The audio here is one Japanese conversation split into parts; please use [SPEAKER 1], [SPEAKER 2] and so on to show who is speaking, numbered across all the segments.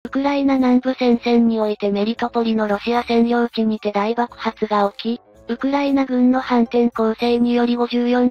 [SPEAKER 1] ウクライナ南部戦線においてメリトポリのロシア占領地にて大爆発が起き、ウクライナ軍の反転攻勢により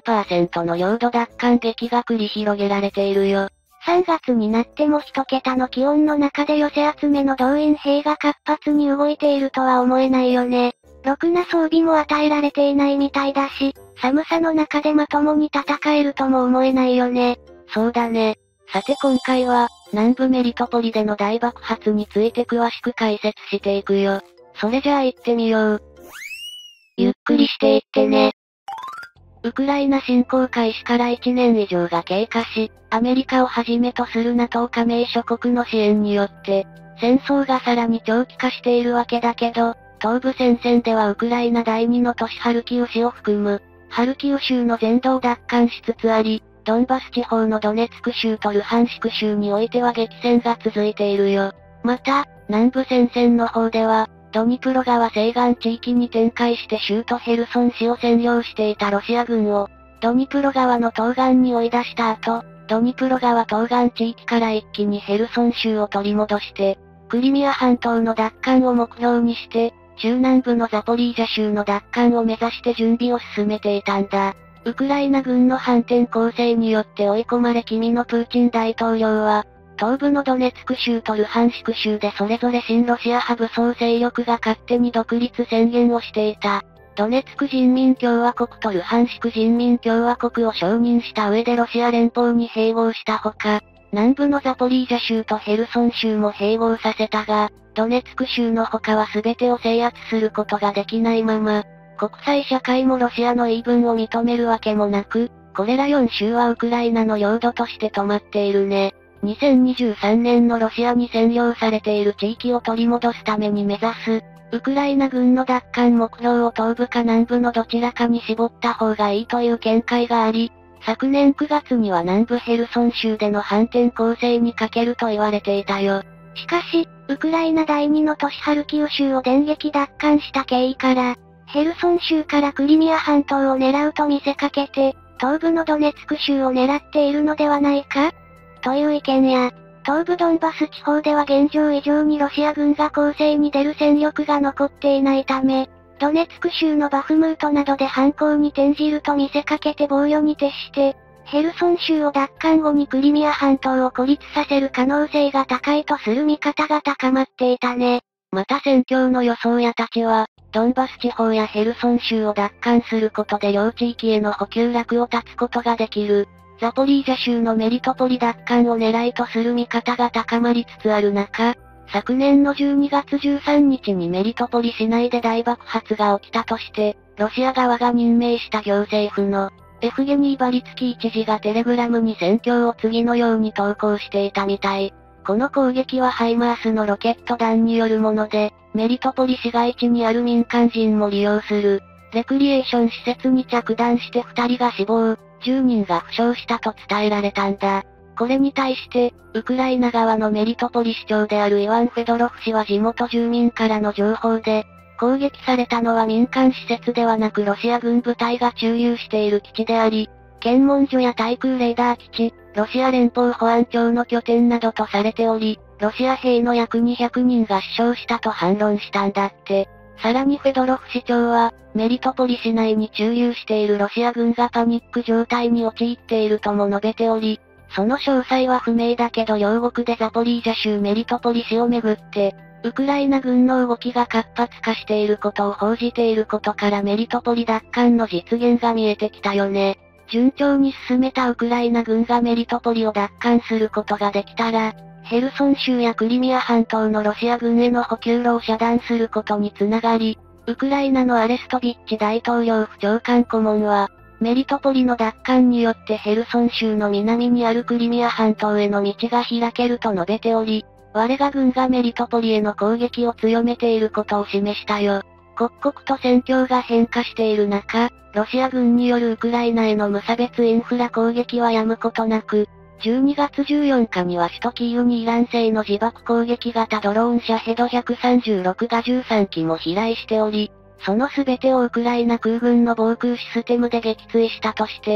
[SPEAKER 1] 54% の領土奪還劇が繰り広げられているよ。
[SPEAKER 2] 3月になっても一桁の気温の中で寄せ集めの動員兵が活発に動いているとは思えないよね。ろくな装備も与えられていないみたいだし、寒さの中でまともに戦えるとも思えないよね。
[SPEAKER 1] そうだね。さて今回は、南部メリトポリでの大爆発について詳しく解説していくよ。それじゃあ行ってみよう。ゆっくりしていってね。ウクライナ侵攻開始から1年以上が経過し、アメリカをはじめとする NATO 加盟諸国の支援によって、戦争がさらに長期化しているわけだけど、東部戦線ではウクライナ第2の都市ハルキウ市を含む、ハルキウ州の全土を奪還しつつあり、ドンバス地方のドネツク州とルハンシク州においては激戦が続いているよ。また、南部戦線の方では、ドニプロ川西岸地域に展開して州都ヘルソン市を占領していたロシア軍を、ドニプロ川の東岸に追い出した後、ドニプロ川東岸地域から一気にヘルソン州を取り戻して、クリミア半島の奪還を目標にして、中南部のザポリージャ州の奪還を目指して準備を進めていたんだ。ウクライナ軍の反転攻勢によって追い込まれ君のプーチン大統領は、東部のドネツク州とルハンシク州でそれぞれ親ロシア派武装勢力が勝手に独立宣言をしていた。ドネツク人民共和国とルハンシク人民共和国を承認した上でロシア連邦に併合したほか、南部のザポリージャ州とヘルソン州も併合させたが、ドネツク州の他は全てを制圧することができないまま、国際社会もロシアの言い分を認めるわけもなく、これら4州はウクライナの領土として止まっているね。2023年のロシアに占領されている地域を取り戻すために目指す、ウクライナ軍の奪還目標を東部か南部のどちらかに絞った方がいいという見解があり、昨年9月には南部ヘルソン州での反転攻勢にかけると言われていたよ。
[SPEAKER 2] しかし、ウクライナ第2の都市ハルキウ州を電撃奪還した経緯から、ヘルソン州からクリミア半島を狙うと見せかけて、東部のドネツク州を狙っているのではないかという意見や、東部ドンバス地方では現状以上にロシア軍が攻勢に出る戦力が残っていないため、ドネツク州のバフムートなどで反攻に転じると見せかけて防御に徹して、ヘルソン州を奪還後にクリミア半島を孤立させる可能性が高いとする見方が高まっていたね。
[SPEAKER 1] また戦況の予想屋たちは、ドンバス地方やヘルソン州を奪還することで両地域への補給絡を断つことができる。ザポリージャ州のメリトポリ奪還を狙いとする見方が高まりつつある中、昨年の12月13日にメリトポリ市内で大爆発が起きたとして、ロシア側が任命した行政府のエフゲニー・バリツキー知事がテレグラムに戦況を次のように投稿していたみたい。この攻撃はハイマースのロケット弾によるもので、メリトポリ市街地にある民間人も利用する、レクリエーション施設に着弾して2人が死亡、10人が負傷したと伝えられたんだ。これに対して、ウクライナ側のメリトポリ市長であるイワン・フェドロフ氏は地元住民からの情報で、攻撃されたのは民間施設ではなくロシア軍部隊が駐留している基地であり、検問所や対空レーダー基地、ロシア連邦保安庁の拠点などとされており、ロシア兵の約200人が死傷したと反論したんだって。さらにフェドロフ市長は、メリトポリ市内に駐留しているロシア軍がパニック状態に陥っているとも述べており、その詳細は不明だけど両国でザポリージャ州メリトポリ市をめぐって、ウクライナ軍の動きが活発化していることを報じていることからメリトポリ奪還の実現が見えてきたよね。順調に進めたウクライナ軍がメリトポリを奪還することができたら、ヘルソン州やクリミア半島のロシア軍への補給路を遮断することにつながり、ウクライナのアレストビッチ大統領府長官顧問は、メリトポリの奪還によってヘルソン州の南にあるクリミア半島への道が開けると述べており、我が軍がメリトポリへの攻撃を強めていることを示したよ。刻々と戦況が変化している中、ロシア軍によるウクライナへの無差別インフラ攻撃は止むことなく、12月14日には首都キーウにイラン製の自爆攻撃型ドローンシャヘド136が13機も飛来しており、その全てをウクライナ空軍の防空システムで撃墜したとして、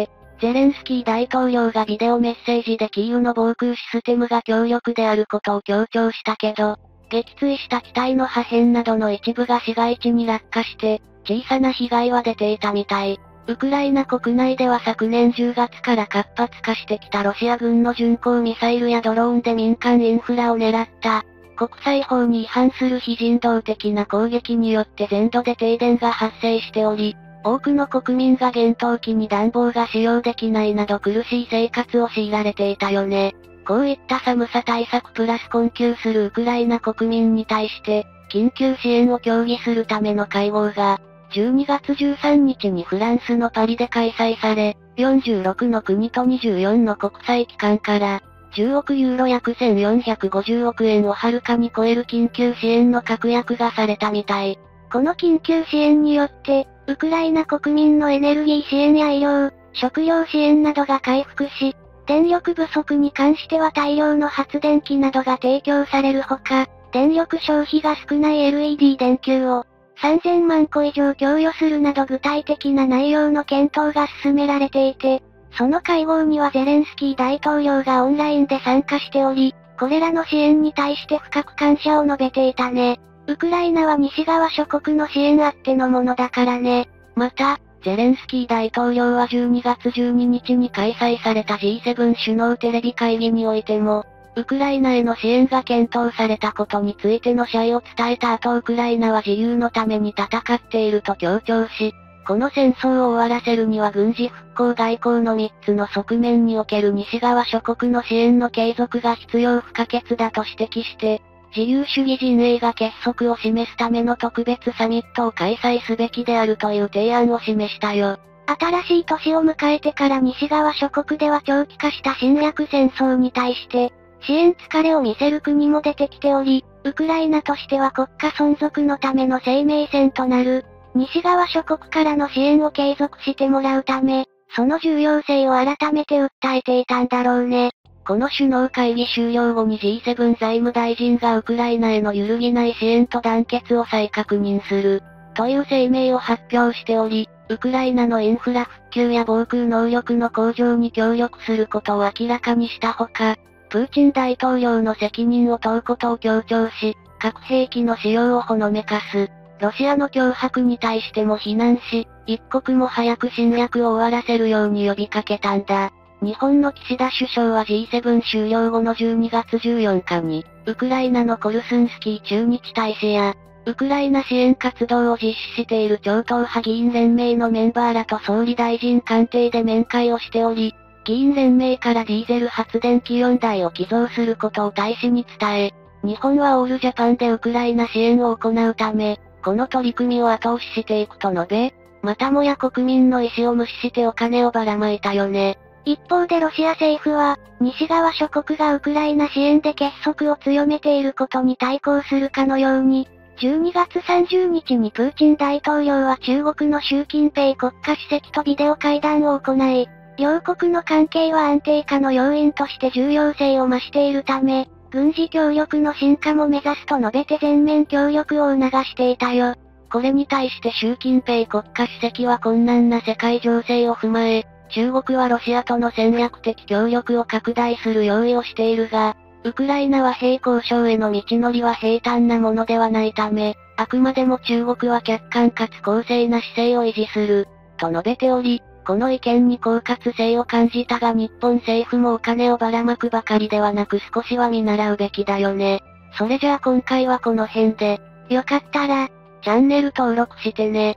[SPEAKER 1] ゼレンスキー大統領がビデオメッセージでキーウの防空システムが強力であることを強調したけど、撃墜した機体の破片などの一部が市街地に落下して、小さな被害は出ていたみたい。ウクライナ国内では昨年10月から活発化してきたロシア軍の巡航ミサイルやドローンで民間インフラを狙った、国際法に違反する非人道的な攻撃によって全土で停電が発生しており、多くの国民が厳冬期に暖房が使用できないなど苦しい生活を強いられていたよね。こういった寒さ対策プラス困窮するウクライナ国民に対して、緊急支援を協議するための会合が、12月13日にフランスのパリで開催され、46の国と24の国際機関から、10億ユーロ約1450億円をはるかに超える緊急支援の確約がされたみたい。
[SPEAKER 2] この緊急支援によって、ウクライナ国民のエネルギー支援や医療、食料支援などが回復し、電力不足に関しては大量の発電機などが提供されるほか、電力消費が少ない LED 電球を3000万個以上供与するなど具体的な内容の検討が進められていて、その会合にはゼレンスキー大統領がオンラインで参加しており、これらの支援に対して深く感謝を述べていたね。ウクライナは西側諸国の支援あってのものだからね。
[SPEAKER 1] また、ゼレンスキー大統領は12月12日に開催された G7 首脳テレビ会議においても、ウクライナへの支援が検討されたことについての謝意を伝えた後ウクライナは自由のために戦っていると強調し、この戦争を終わらせるには軍事復興外交の3つの側面における西側諸国の支援の継続が必要不可欠だと指摘して、自由主義陣営が結束を示すための特別サミットを開催すべきであるという提案を示したよ。
[SPEAKER 2] 新しい年を迎えてから西側諸国では長期化した侵略戦争に対して、支援疲れを見せる国も出てきており、ウクライナとしては国家存続のための生命線となる、西側諸国からの支援を継続してもらうため、その重要性を改めて訴えていたんだろうね。
[SPEAKER 1] この首脳会議終了後に G7 財務大臣がウクライナへの揺るぎない支援と団結を再確認する、という声明を発表しており、ウクライナのインフラ復旧や防空能力の向上に協力することを明らかにしたほか、プーチン大統領の責任を問うことを強調し、核兵器の使用をほのめかす。ロシアの脅迫に対しても非難し、一刻も早く侵略を終わらせるように呼びかけたんだ。日本の岸田首相は G7 終了後の12月14日に、ウクライナのコルスンスキー駐日大使や、ウクライナ支援活動を実施している超党派議員連盟のメンバーらと総理大臣官邸で面会をしており、議員連盟からディーゼル発電機4台を寄贈することを大使に伝え、日本はオールジャパンでウクライナ支援を行うため、この取り組みを後押ししていくと述べ、またもや国民の意思を無視してお金をばらまいたよね。
[SPEAKER 2] 一方でロシア政府は、西側諸国がウクライナ支援で結束を強めていることに対抗するかのように、12月30日にプーチン大統領は中国の習近平国家主席とビデオ会談を行い、両国の関係は安定化の要因として重要性を増しているため、軍事協力の深化も目指すと述べて全面協力を促していたよ。
[SPEAKER 1] これに対して習近平国家主席は困難な世界情勢を踏まえ、中国はロシアとの戦略的協力を拡大する用意をしているが、ウクライナ和平交渉への道のりは平坦なものではないため、あくまでも中国は客観かつ公正な姿勢を維持する、と述べており、この意見に狡猾性を感じたが日本政府もお金をばらまくばかりではなく少しは見習うべきだよね。それじゃあ今回はこの辺で、
[SPEAKER 2] よかったら、
[SPEAKER 1] チャンネル登録してね。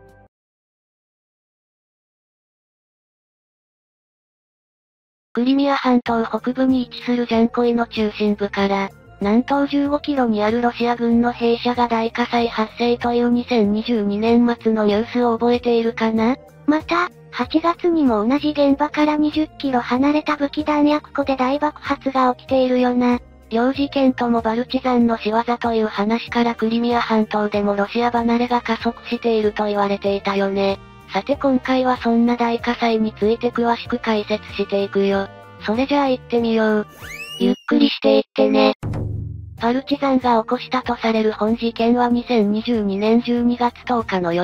[SPEAKER 1] クリミア半島北部に位置するジャンコイの中心部から、南東15キロにあるロシア軍の兵舎が大火災発生という2022年末のニュースを覚えているかな？
[SPEAKER 2] また、8月にも同じ現場から20キロ離れた武器弾薬庫で大爆発が起きているよな。
[SPEAKER 1] 両事件ともバルチザンの仕業という話からクリミア半島でもロシア離れが加速していると言われていたよね。さて今回はそんな大火災について詳しく解説していくよ。それじゃあ行ってみよう。
[SPEAKER 2] ゆっくりしていってね。
[SPEAKER 1] パルチザンが起こしたとされる本事件は2022年12月10日の夜、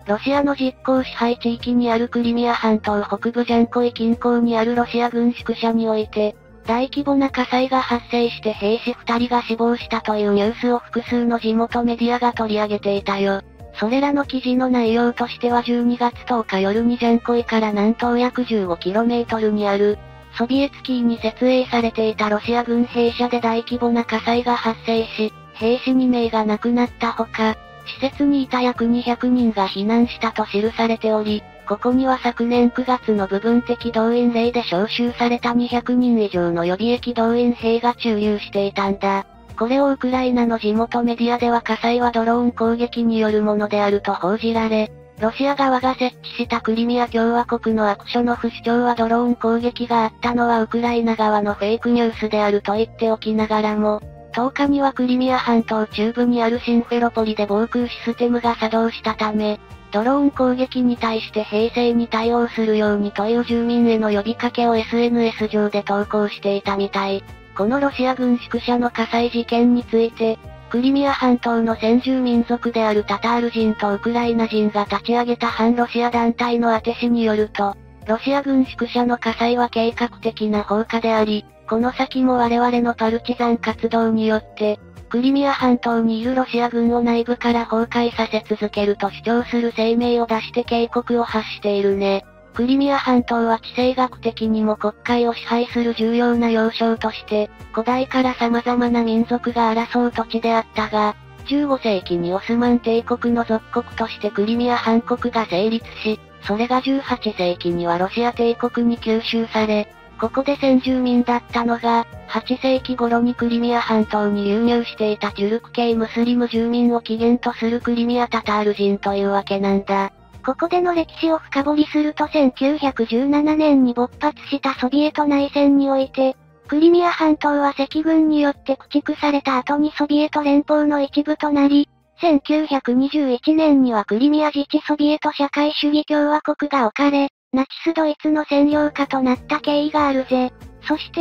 [SPEAKER 1] ロシアの実効支配地域にあるクリミア半島北部ジャンコイ近郊にあるロシア軍宿舎において、大規模な火災が発生して兵士2人が死亡したというニュースを複数の地元メディアが取り上げていたよ。それらの記事の内容としては12月10日夜にジャンコイから南東約 15km にある、ソビエツキーに設営されていたロシア軍兵舎で大規模な火災が発生し、兵士2名が亡くなったほか、施設にいた約200人が避難したと記されており、ここには昨年9月の部分的動員令で招集された200人以上の予備役動員兵が駐留していたんだ。これをウクライナの地元メディアでは火災はドローン攻撃によるものであると報じられ、ロシア側が設置したクリミア共和国のアクショノフ首長はドローン攻撃があったのはウクライナ側のフェイクニュースであると言っておきながらも、10日にはクリミア半島中部にあるシンフェロポリで防空システムが作動したため、ドローン攻撃に対して平静に対応するようにという住民への呼びかけを SNS 上で投稿していたみたい。このロシア軍宿舎の火災事件について、クリミア半島の先住民族であるタタール人とウクライナ人が立ち上げた反ロシア団体の当てしによると、ロシア軍宿舎の火災は計画的な放火であり、この先も我々のパルチザン活動によって、クリミア半島にいるロシア軍を内部から崩壊させ続けると主張する声明を出して警告を発しているね。クリミア半島は地政学的にも黒海を支配する重要な要衝として、古代から様々な民族が争う土地であったが、15世紀にオスマン帝国の属国としてクリミア半国が成立し、それが18世紀にはロシア帝国に吸収され、ここで先住民だったのが、8世紀頃にクリミア半島に流入していたチュルク系ムスリム住民を起源とするクリミアタタール人というわけなんだ。
[SPEAKER 2] ここでの歴史を深掘りすると1917年に勃発したソビエト内戦において、クリミア半島は赤軍によって駆逐された後にソビエト連邦の一部となり、1921年にはクリミア自治ソビエト社会主義共和国が置かれ、ナチスドイツの占領下となった経緯があるぜ。そして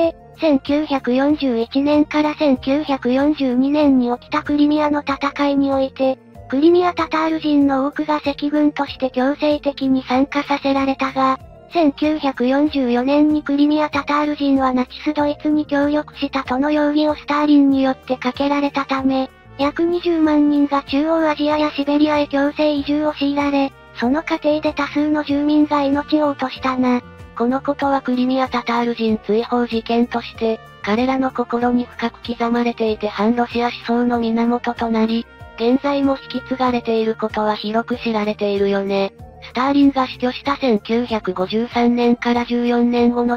[SPEAKER 2] 、1941年から1942年に起きたクリミアの戦いにおいて、クリミアタタール人の多くが赤軍として強制的に参加させられたが、1944年にクリミアタタール人はナチスドイツに協力したとの容疑をスターリンによってかけられたため、約20万人が中央アジアやシベリアへ強制移住を強いられ、その過程で多数の住民が命を落としたな。
[SPEAKER 1] このことはクリミアタタール人追放事件として、彼らの心に深く刻まれていて反ロシア思想の源となり、現在も引き継がれていることは広く知られているよね。スターリンが死去した1953年から14年後の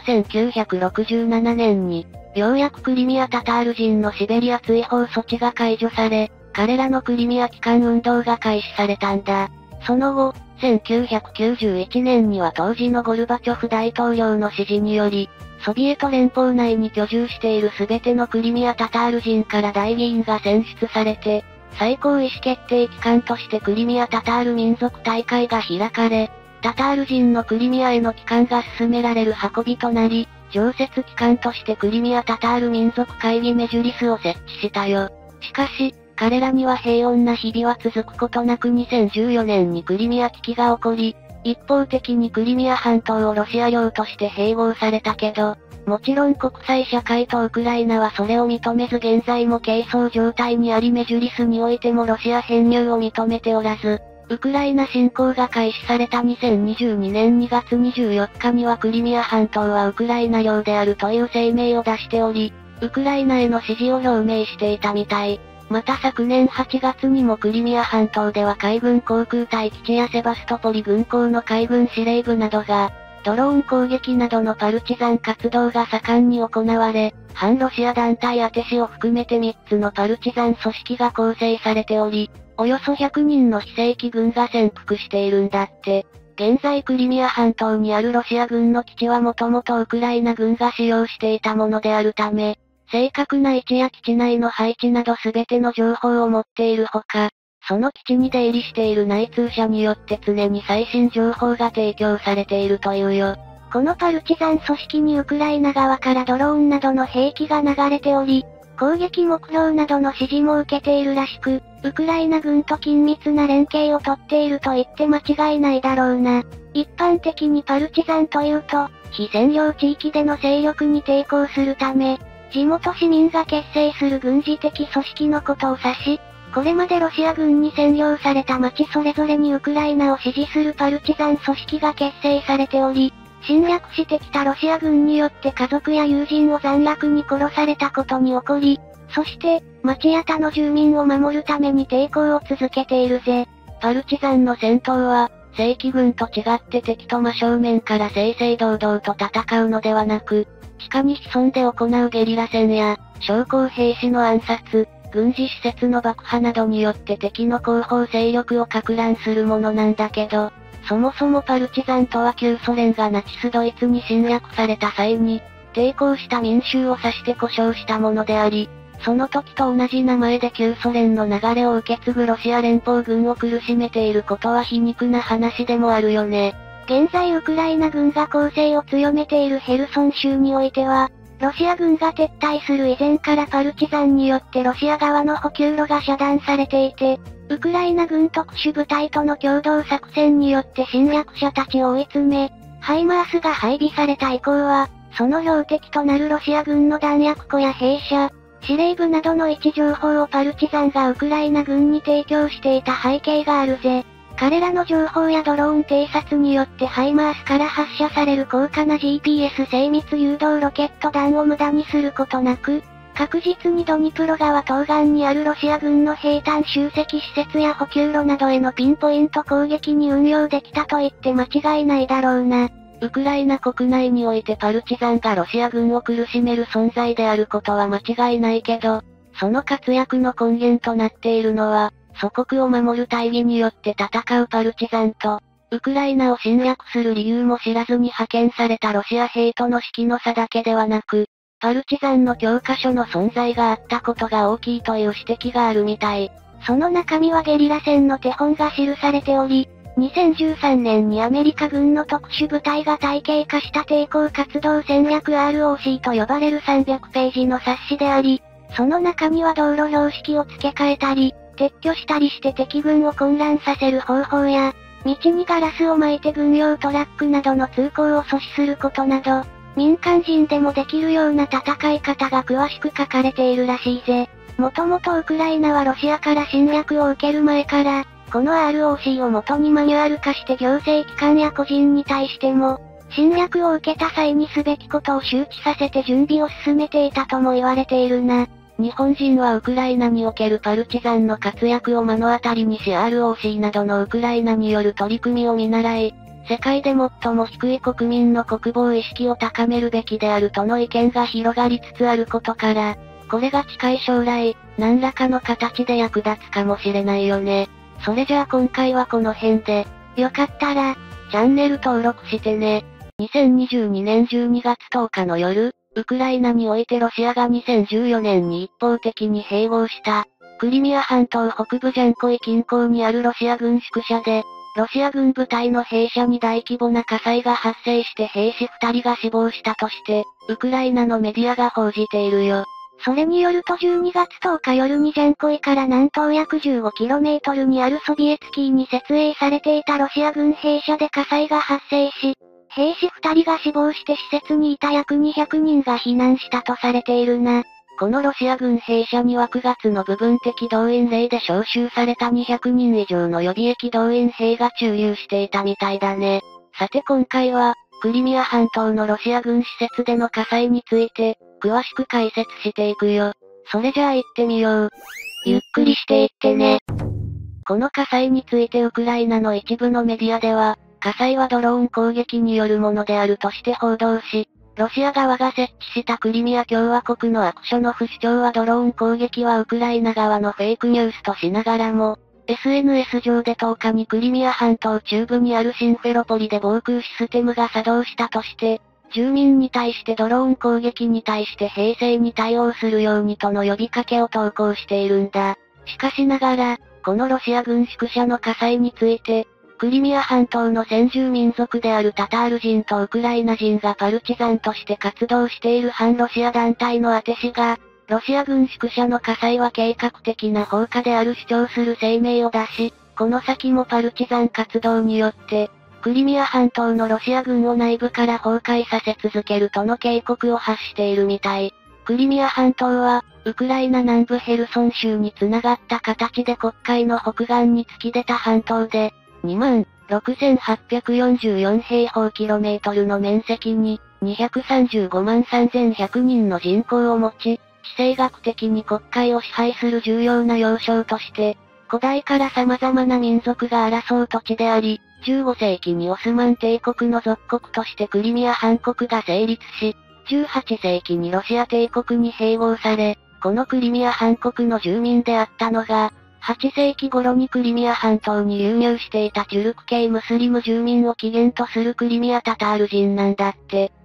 [SPEAKER 1] 1967年に、ようやくクリミアタタール人のシベリア追放措置が解除され、彼らのクリミア帰還運動が開始されたんだ。その後、1991年には当時のゴルバチョフ大統領の指示により、ソビエト連邦内に居住しているすべてのクリミアタタール人から代議員が選出されて、最高意思決定機関としてクリミアタタール民族大会が開かれ、タタール人のクリミアへの帰還が進められる運びとなり、常設機関としてクリミアタタール民族会議メジュリスを設置したよ。しかし、彼らには平穏な日々は続くことなく2014年にクリミア危機が起こり、一方的にクリミア半島をロシア領として併合されたけど、もちろん国際社会とウクライナはそれを認めず現在も係争状態にありメジュリスにおいてもロシア編入を認めておらず、ウクライナ侵攻が開始された2022年2月24日にはクリミア半島はウクライナ領であるという声明を出しており、ウクライナへの支持を表明していたみたい。また昨年8月にもクリミア半島では海軍航空隊基地やセバストポリ軍港の海軍司令部などが、ドローン攻撃などのパルチザン活動が盛んに行われ、反ロシア団体アテシを含めて3つのパルチザン組織が構成されており、およそ100人の非正規軍が潜伏しているんだって。現在クリミア半島にあるロシア軍の基地はもともとウクライナ軍が使用していたものであるため、正確な位置や基地内の配置など全ての情報を持っているほか、その基地に出入りしている内通者によって常に最新情報が提供されているというよ。
[SPEAKER 2] このパルチザン組織にウクライナ側からドローンなどの兵器が流れており、 攻撃目標などの指示も受けているらしく、ウクライナ軍と緊密な連携をとっていると言って間違いないだろうな。一般的にパルチザンというと、非占領地域での勢力に抵抗するため、地元市民が結成する軍事的組織のことを指し、これまでロシア軍に占領された町それぞれにウクライナを支持するパルチザン組織が結成されており、侵略してきたロシア軍によって家族や友人を残虐に殺されたことに起こり、そして、町や他の住民を守るために抵抗を続けているぜ。
[SPEAKER 1] パルチザンの戦闘は、正規軍と違って敵と真正面から正々堂々と戦うのではなく、地下に潜んで行うゲリラ戦や、将校兵士の暗殺、軍事施設の爆破などによって敵の後方勢力を撹乱するものなんだけど、そもそもパルチザンとは旧ソ連がナチスドイツに侵略された際に、抵抗した民衆を指して呼称したものであり、その時と同じ名前で旧ソ連の流れを受け継ぐロシア連邦軍を苦しめていることは皮肉な話でもあるよね。
[SPEAKER 2] 現在ウクライナ軍が攻勢を強めているヘルソン州においては、ロシア軍が撤退する以前からパルチザンによってロシア側の補給路が遮断されていて、ウクライナ軍特殊部隊との共同作戦によって侵略者たちを追い詰め、ハイマースが配備された以降は、その標的となるロシア軍の弾薬庫や兵舎、司令部などの位置情報をパルチザンがウクライナ軍に提供していた背景があるぜ。彼らの情報やドローン偵察によってハイマースから発射される高価な GPS 精密誘導ロケット弾を無駄にすることなく、確実にドニプロ川東岸にあるロシア軍の兵站集積施設や補給路などへのピンポイント攻撃に運用できたと言って間違いないだろうな。
[SPEAKER 1] ウクライナ国内においてパルチザンがロシア軍を苦しめる存在であることは間違いないけど、その活躍の根源となっているのは、祖国を守る大義によって戦うパルチザンと、ウクライナを侵略する理由も知らずに派遣されたロシア兵との士気の差だけではなく、パルチザンの教科書の存在があったことが大きいという指摘があるみたい。
[SPEAKER 2] その中身はゲリラ戦の手本が記されており、2013年にアメリカ軍の特殊部隊が体系化した抵抗活動戦略 ROC と呼ばれる300ページの冊子であり、その中には道路標識を付け替えたり、撤去したりして敵軍を混乱させる方法や、道にガラスを巻いて軍用トラックなどの通行を阻止することなど、民間人でもできるような戦い方が詳しく書かれているらしいぜ。もともとウクライナはロシアから侵略を受ける前から、この ROC を元にマニュアル化して行政機関や個人に対しても、侵略を受けた際にすべきことを周知させて準備を進めていたとも言われているな。
[SPEAKER 1] 日本人はウクライナにおけるパルチザンの活躍を目の当たりにし ROC などのウクライナによる取り組みを見習い、世界で最も低い国民の国防意識を高めるべきであるとの意見が広がりつつあることから、これが近い将来、何らかの形で役立つかもしれないよね。それじゃあ今回はこの辺で、
[SPEAKER 2] よかったら、
[SPEAKER 1] チャンネル登録してね。2022年12月10日の夜、ウクライナにおいてロシアが2014年に一方的に併合した、クリミア半島北部ジャンコイ近郊にあるロシア軍宿舎で、ロシア軍部隊の兵舎に大規模な火災が発生して兵士2人が死亡したとして、ウクライナのメディアが報じているよ。
[SPEAKER 2] それによると12月10日夜にジャンコイから南東約 15km にあるソビエツキーに設営されていたロシア軍兵舎で火災が発生し、兵士2人が死亡して施設にいた約200人が避難したとされているな。
[SPEAKER 1] このロシア軍兵舎には9月の部分的動員令で招集された200人以上の予備役動員兵が駐留していたみたいだね。さて今回は、クリミア半島のロシア軍施設での火災について、詳しく解説していくよ。それじゃあ行ってみよう。
[SPEAKER 2] ゆっくりしていってね。
[SPEAKER 1] この火災についてウクライナの一部のメディアでは、火災はドローン攻撃によるものであるとして報道し、ロシア側が設置したクリミア共和国のアクショノフ首長はドローン攻撃はウクライナ側のフェイクニュースとしながらも、SNS 上で10日にクリミア半島中部にあるシンフェロポリで防空システムが作動したとして、住民に対してドローン攻撃に対して平静に対応するようにとの呼びかけを投稿しているんだ。しかしながら、このロシア軍宿舎の火災について、クリミア半島の先住民族であるタタール人とウクライナ人がパルチザンとして活動している反ロシア団体のアテ氏が、 ロシア軍宿舎の火災は計画的な放火である主張する声明を出し、この先もパルチザン活動によって、クリミア半島のロシア軍を内部から崩壊させ続けるとの警告を発しているみたい。クリミア半島は、ウクライナ南部ヘルソン州に繋がった形で黒海の北岸に突き出た半島で、26,844平方キロメートルの面積に、235万3100人の人口を持ち、地政学的に黒海を支配する重要な要衝として、古代から様々な民族が争う土地であり、15世紀にオスマン帝国の属国としてクリミア半国が成立し、18世紀にロシア帝国に併合され、このクリミア半国の住民であったのが、8世紀頃にクリミア半島に流入していたチュルク系ムスリム住民を起源とするクリミアタタール人なんだって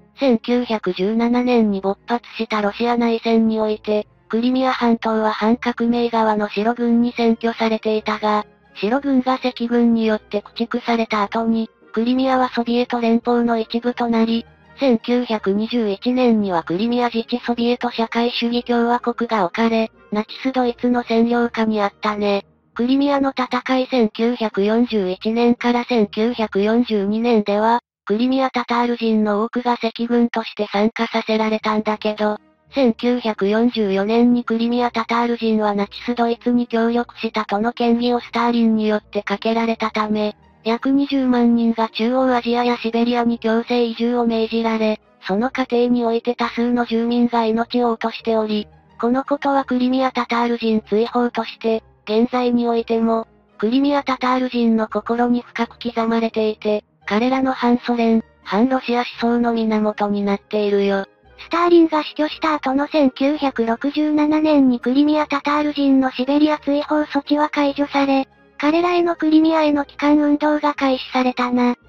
[SPEAKER 1] 。1917年に勃発したロシア内戦において、クリミア半島は反革命側の白軍に占拠されていたが、白軍が赤軍によって駆逐された後に、クリミアはソビエト連邦の一部となり、1921年にはクリミア自治ソビエト社会主義共和国が置かれ、ナチスドイツの占領下にあったね。クリミアの戦い1941年から1942年では、クリミアタタール人の多くが赤軍として参加させられたんだけど、1944年にクリミアタタール人はナチスドイツに協力したとの嫌疑をスターリンによってかけられたため、約20万人が中央アジアやシベリアに強制移住を命じられ、その過程において多数の住民が命を落としており、このことはクリミアタタール人追放として、現在においても、クリミアタタール人の心に深く刻まれていて、彼らの反ソ連、反ロシア思想の源になっているよ。
[SPEAKER 2] スターリンが死去した後の1967年にクリミアタタール人のシベリア追放措置は解除され、彼らへのクリミアへの帰還運動が開始されたな。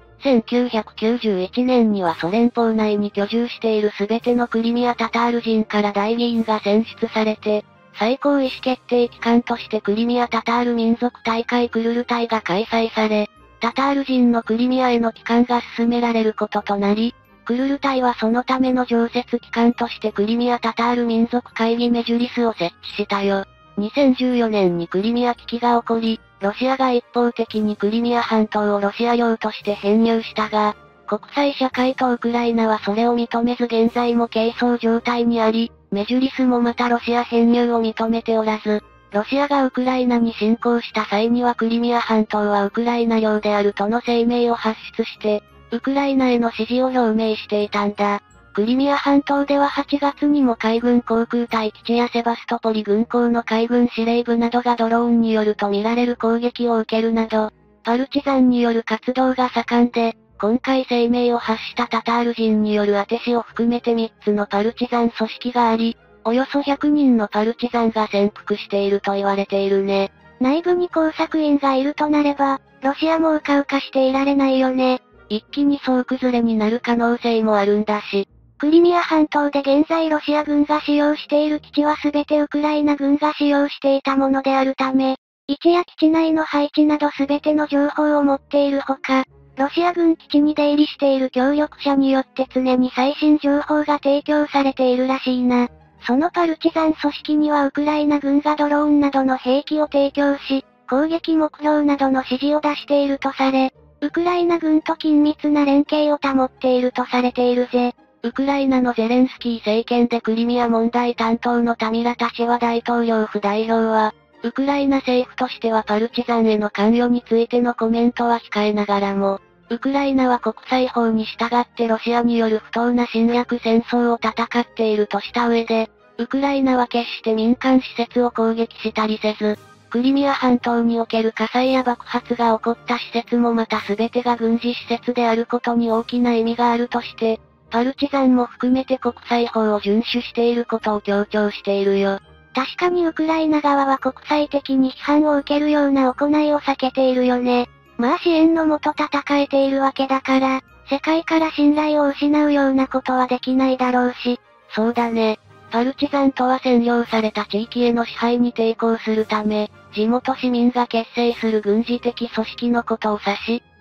[SPEAKER 1] 1991年にはソ連邦内に居住しているすべてのクリミアタタール人から代議員が選出されて、最高意思決定機関としてクリミアタタール民族大会クルル大が開催され、タタール人のクリミアへの帰還が進められることとなり、クルル大はそのための常設機関としてクリミアタタール民族会議メジュリスを設置したよ。2014年にクリミア危機が起こり、ロシアが一方的にクリミア半島をロシア領として編入したが、国際社会とウクライナはそれを認めず現在も係争状態にあり、メジュリスもまたロシア編入を認めておらず、ロシアがウクライナに侵攻した際にはクリミア半島はウクライナ領であるとの声明を発出して、ウクライナへの支持を表明していたんだ。クリミア半島では8月にも海軍航空隊基地やセバストポリ軍港の海軍司令部などがドローンによると見られる攻撃を受けるなど、パルチザンによる活動が盛んで、今回声明を発したタタール人による当て師を含めて3つのパルチザン組織があり、およそ100人のパルチザンが潜伏していると言われているね。
[SPEAKER 2] 内部に工作員がいるとなれば、ロシアもうかうかしていられないよね。
[SPEAKER 1] 一気に総崩れになる可能性もあるんだし。
[SPEAKER 2] クリミア半島で現在ロシア軍が使用している基地は全てウクライナ軍が使用していたものであるため、位置や基地内の配置など全ての情報を持っているほか、ロシア軍基地に出入りしている協力者によって常に最新情報が提供されているらしいな。そのパルチザン組織にはウクライナ軍がドローンなどの兵器を提供し、攻撃目標などの指示を出しているとされ、ウクライナ軍と緊密な連携を保っているとされているぜ。
[SPEAKER 1] ウクライナのゼレンスキー政権でクリミア問題担当のタミラ・タシェワ大統領府代表は、ウクライナ政府としてはパルチザンへの関与についてのコメントは控えながらも、ウクライナは国際法に従ってロシアによる不当な侵略戦争を戦っているとした上で、ウクライナは決して民間施設を攻撃したりせず、クリミア半島における火災や爆発が起こった施設もまた全てが軍事施設であることに大きな意味があるとして、パルチザンも含めて国際法を遵守していることを強調しているよ。
[SPEAKER 2] 確かにウクライナ側は国際的に批判を受けるような行いを避けているよね。まあ支援のもと戦えているわけだから、世界から信頼を失うようなことはできないだろうし。
[SPEAKER 1] そうだね。パルチザンとは占領された地域への支配に抵抗するため、地元市民が結成する軍事的組織のことを指し、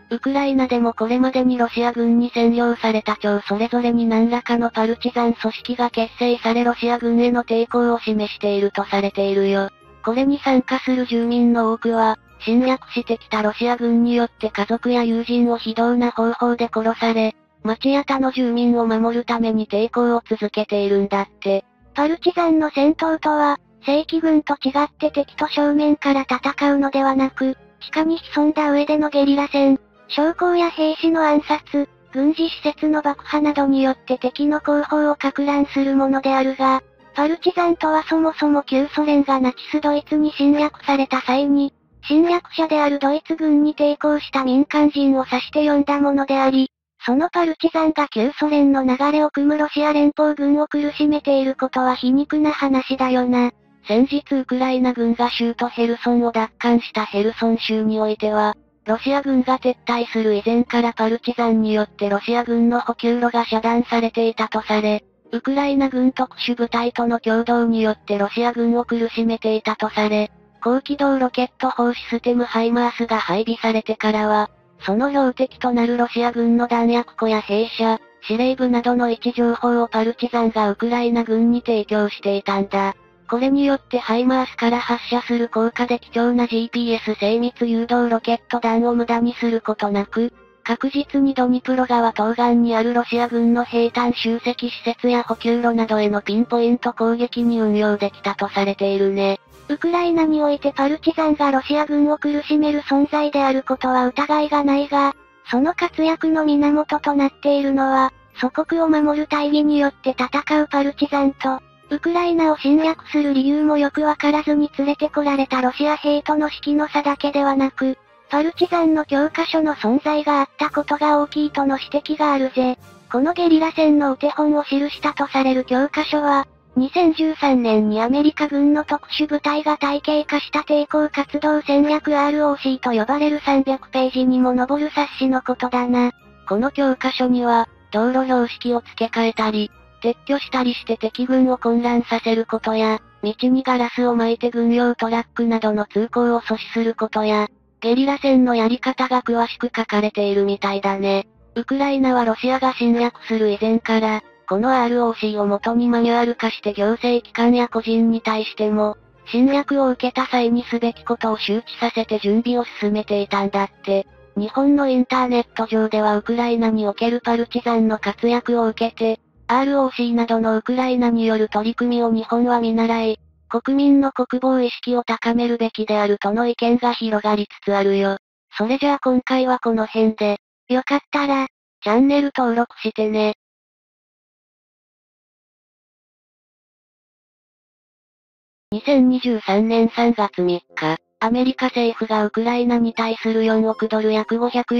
[SPEAKER 1] ウクライナでもこれまでにロシア軍に占領された町それぞれに何らかのパルチザン組織が結成されロシア軍への抵抗を示しているとされているよ。これに参加する住民の多くは、侵略してきたロシア軍によって家族や友人を非道な方法で殺され、町や他の住民を守るために抵抗を続けているんだって。
[SPEAKER 2] パルチザンの戦闘とは、正規軍と違って敵と正面から戦うのではなく、地下に潜んだ上でのゲリラ戦、将校や兵士の暗殺、軍事施設の爆破などによって敵の後方を撹乱するものであるが、パルチザンとはそもそも旧ソ連がナチスドイツに侵略された際に、侵略者であるドイツ軍に抵抗した民間人を指して呼んだものであり、そのパルチザンが旧ソ連の流れを組むロシア連邦軍を苦しめていることは皮肉な話だよな。
[SPEAKER 1] 先日ウクライナ軍が州都ヘルソンを奪還したヘルソン州においては、ロシア軍が撤退する以前からパルチザンによってロシア軍の補給路が遮断されていたとされ、ウクライナ軍特殊部隊との共同によってロシア軍を苦しめていたとされ、高機動ロケット砲システムハイマースが配備されてからは、その標的となるロシア軍の弾薬庫や兵舎、司令部などの位置情報をパルチザンがウクライナ軍に提供していたんだ。これによってハイマースから発射する効果で貴重な GPS 精密誘導ロケット弾を無駄にすることなく、確実にドニプロ川東岸にあるロシア軍の兵站集積施設や補給路などへのピンポイント攻撃に運用できたとされているね。
[SPEAKER 2] ウクライナにおいてパルチザンがロシア軍を苦しめる存在であることは疑いがないが、その活躍の源となっているのは、祖国を守る大義によって戦うパルチザンと、ウクライナを侵略する理由もよくわからずに連れてこられたロシア兵との士気の差だけではなく、パルチザンの教科書の存在があったことが大きいとの指摘があるぜ。このゲリラ戦のお手本を記したとされる教科書は、2013年にアメリカ軍の特殊部隊が体系化した抵抗活動戦略 ROC と呼ばれる300ページにも上る冊子のことだな。
[SPEAKER 1] この教科書には、道路標識を付け替えたり、撤去したりして敵軍を混乱させることや、道にガラスを巻いて軍用トラックなどの通行を阻止することや、ゲリラ戦のやり方が詳しく書かれているみたいだね。ウクライナはロシアが侵略する以前から、この ROC を元にマニュアル化して行政機関や個人に対しても、侵略を受けた際にすべきことを周知させて準備を進めていたんだって。日本のインターネット上ではウクライナにおけるパルチザンの活躍を受けて、ROC などのウクライナによる取り組みを日本は見習い、国民の国防意識を高めるべきであるとの意見が広がりつつあるよ。それじゃあ今回はこの辺で、
[SPEAKER 2] よかったら、
[SPEAKER 1] チャンネル登録してね。2023年3月3日、アメリカ政府がウクライナに対する4億ドル約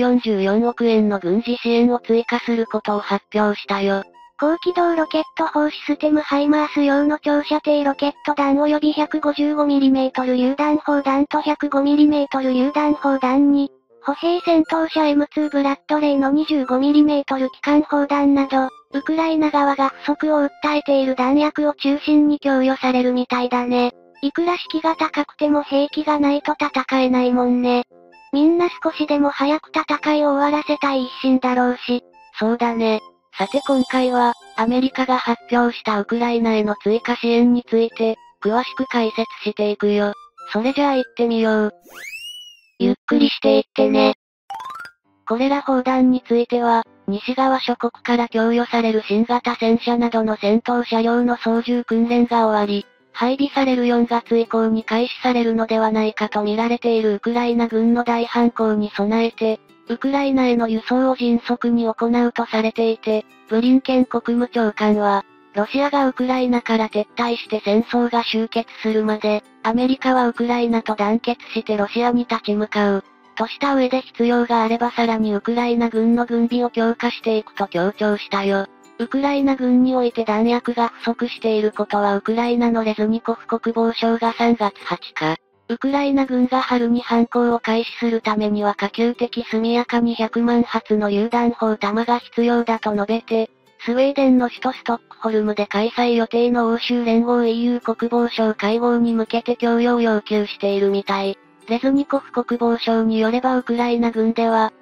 [SPEAKER 1] 544億円の軍事支援を追加することを発表したよ。
[SPEAKER 2] 高機動ロケット砲システムハイマース用の長射程ロケット弾及び 155mm 榴弾砲弾と 105mm 榴弾砲弾に、歩兵戦闘車 M2 ブラッドレイの 25mm 機関砲弾など、ウクライナ側が不足を訴えている弾薬を中心に供与されるみたいだね。いくら士気が高くても兵器がないと戦えないもんね。みんな少しでも早く戦いを終わらせたい一心だろうし。
[SPEAKER 1] そうだね。さて今回は、アメリカが発表したウクライナへの追加支援について、詳しく解説していくよ。それじゃあ行ってみよう。ゆっくりしていってね。これら砲弾については、西側諸国から供与される新型戦車などの戦闘車両の操縦訓練が終わり、配備される4月以降に開始されるのではないかと見られているウクライナ軍の大反攻に備えて、ウクライナへの輸送を迅速に行うとされていて、ブリンケン国務長官は、ロシアがウクライナから撤退して戦争が終結するまで、アメリカはウクライナと団結してロシアに立ち向かう。とした上で必要があればさらにウクライナ軍の軍備を強化していくと強調したよ。ウクライナ軍において弾薬が不足していることはウクライナのレズニコフ国防相が3月20日、ウクライナ軍が春に反攻を開始するためには可及的速やかに100万発の榴弾砲弾が必要だと述べて、スウェーデンの首都ストックホルムで開催予定の欧州連合 EU 国防相会合に向けて供与を要求しているみたい。レズニコフ国防相によればウクライナ軍では、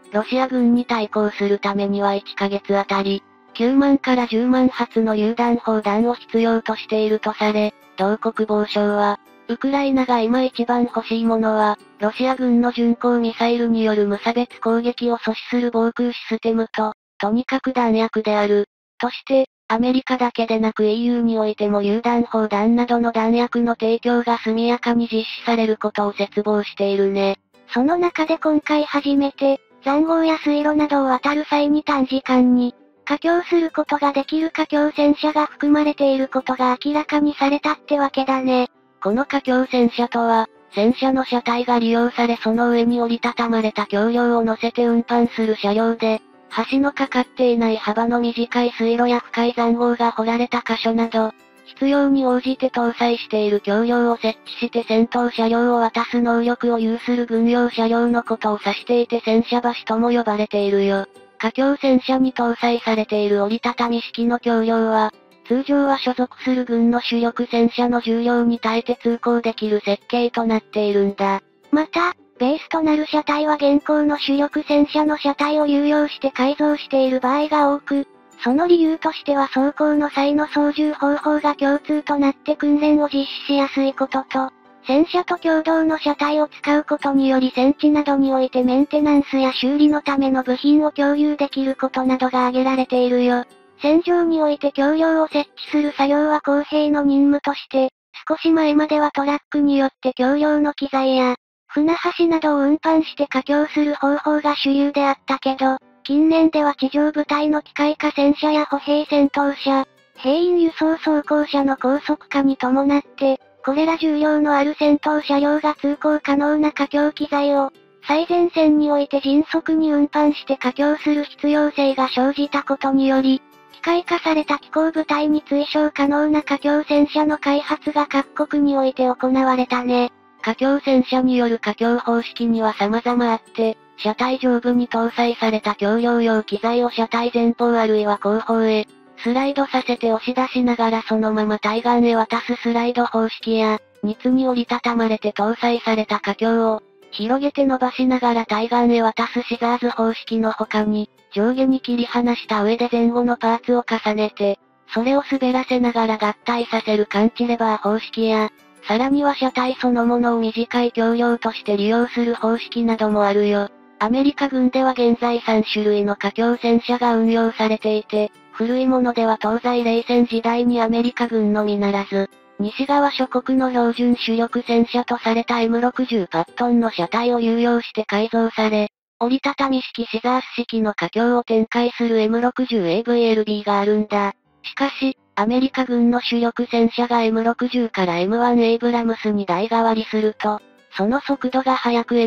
[SPEAKER 1] ロシア軍に対抗するためには1ヶ月あたり、9万から10万発の榴弾砲弾を必要としているとされ、同国防省は、ウクライナが今一番欲しいものは、ロシア軍の巡航ミサイルによる無差別攻撃を阻止する防空システムとにかく弾薬である。として、アメリカだけでなく EU においても榴弾砲弾などの弾薬の提供が速やかに実施されることを切望しているね。
[SPEAKER 2] その中で今回初めて、塹壕や水路などを渡る際に短時間に、架橋することができる架橋戦車が含まれていることが明らかにされたってわけだね。
[SPEAKER 1] この架橋戦車とは、戦車の車体が利用されその上に折りたたまれた橋梁を乗せて運搬する車両で、橋のかかっていない幅の短い水路や深い塹壕が掘られた箇所など、必要に応じて搭載している橋梁を設置して戦闘車両を渡す能力を有する軍用車両のことを指していて戦車橋とも呼ばれているよ。架橋戦車に搭載されている折りたたみ式の橋梁は、通常は所属する軍の主力戦車の重量に耐えて通行できる設計となっているんだ。
[SPEAKER 2] また、ベースとなる車体は現行の主力戦車の車体を有用して改造している場合が多く、その理由としては走行の際の操縦方法が共通となって訓練を実施しやすいことと、戦車と共同の車体を使うことにより戦地などにおいてメンテナンスや修理のための部品を共有できることなどが挙げられているよ。戦場において橋梁を設置する作業は公平の任務として、少し前まではトラックによって橋梁の機材や、船橋などを運搬して架橋する方法が主流であったけど、近年では地上部隊の機械化戦車や歩兵戦闘車、兵員輸送装甲車の高速化に伴って、これら重量のある戦闘車両が通行可能な架橋機材を、最前線において迅速に運搬して架橋する必要性が生じたことにより、機械化された機甲部隊に追従可能な架橋戦車の開発が各国において行われたね。
[SPEAKER 1] 架橋戦車による架橋方式には様々あって、車体上部に搭載された橋梁用機材を車体前方あるいは後方へ、スライドさせて押し出しながらそのまま対岸へ渡すスライド方式や、2つに折りたたまれて搭載された架橋を、広げて伸ばしながら対岸へ渡すシザーズ方式の他に、上下に切り離した上で前後のパーツを重ねて、それを滑らせながら合体させるカンチレバー方式や、さらには車体そのものを短い橋梁として利用する方式などもあるよ。アメリカ軍では現在3種類の架橋戦車が運用されていて、古いものでは東西冷戦時代にアメリカ軍のみならず、西側諸国の標準主力戦車とされた M60 パットンの車体を有用して改造され、折りたたみ式シザース式の架橋を展開する M60AVLB があるんだ。しかし、アメリカ軍の主力戦車が M60 から M1 エイブラムスに代替わりすると、その速度が速く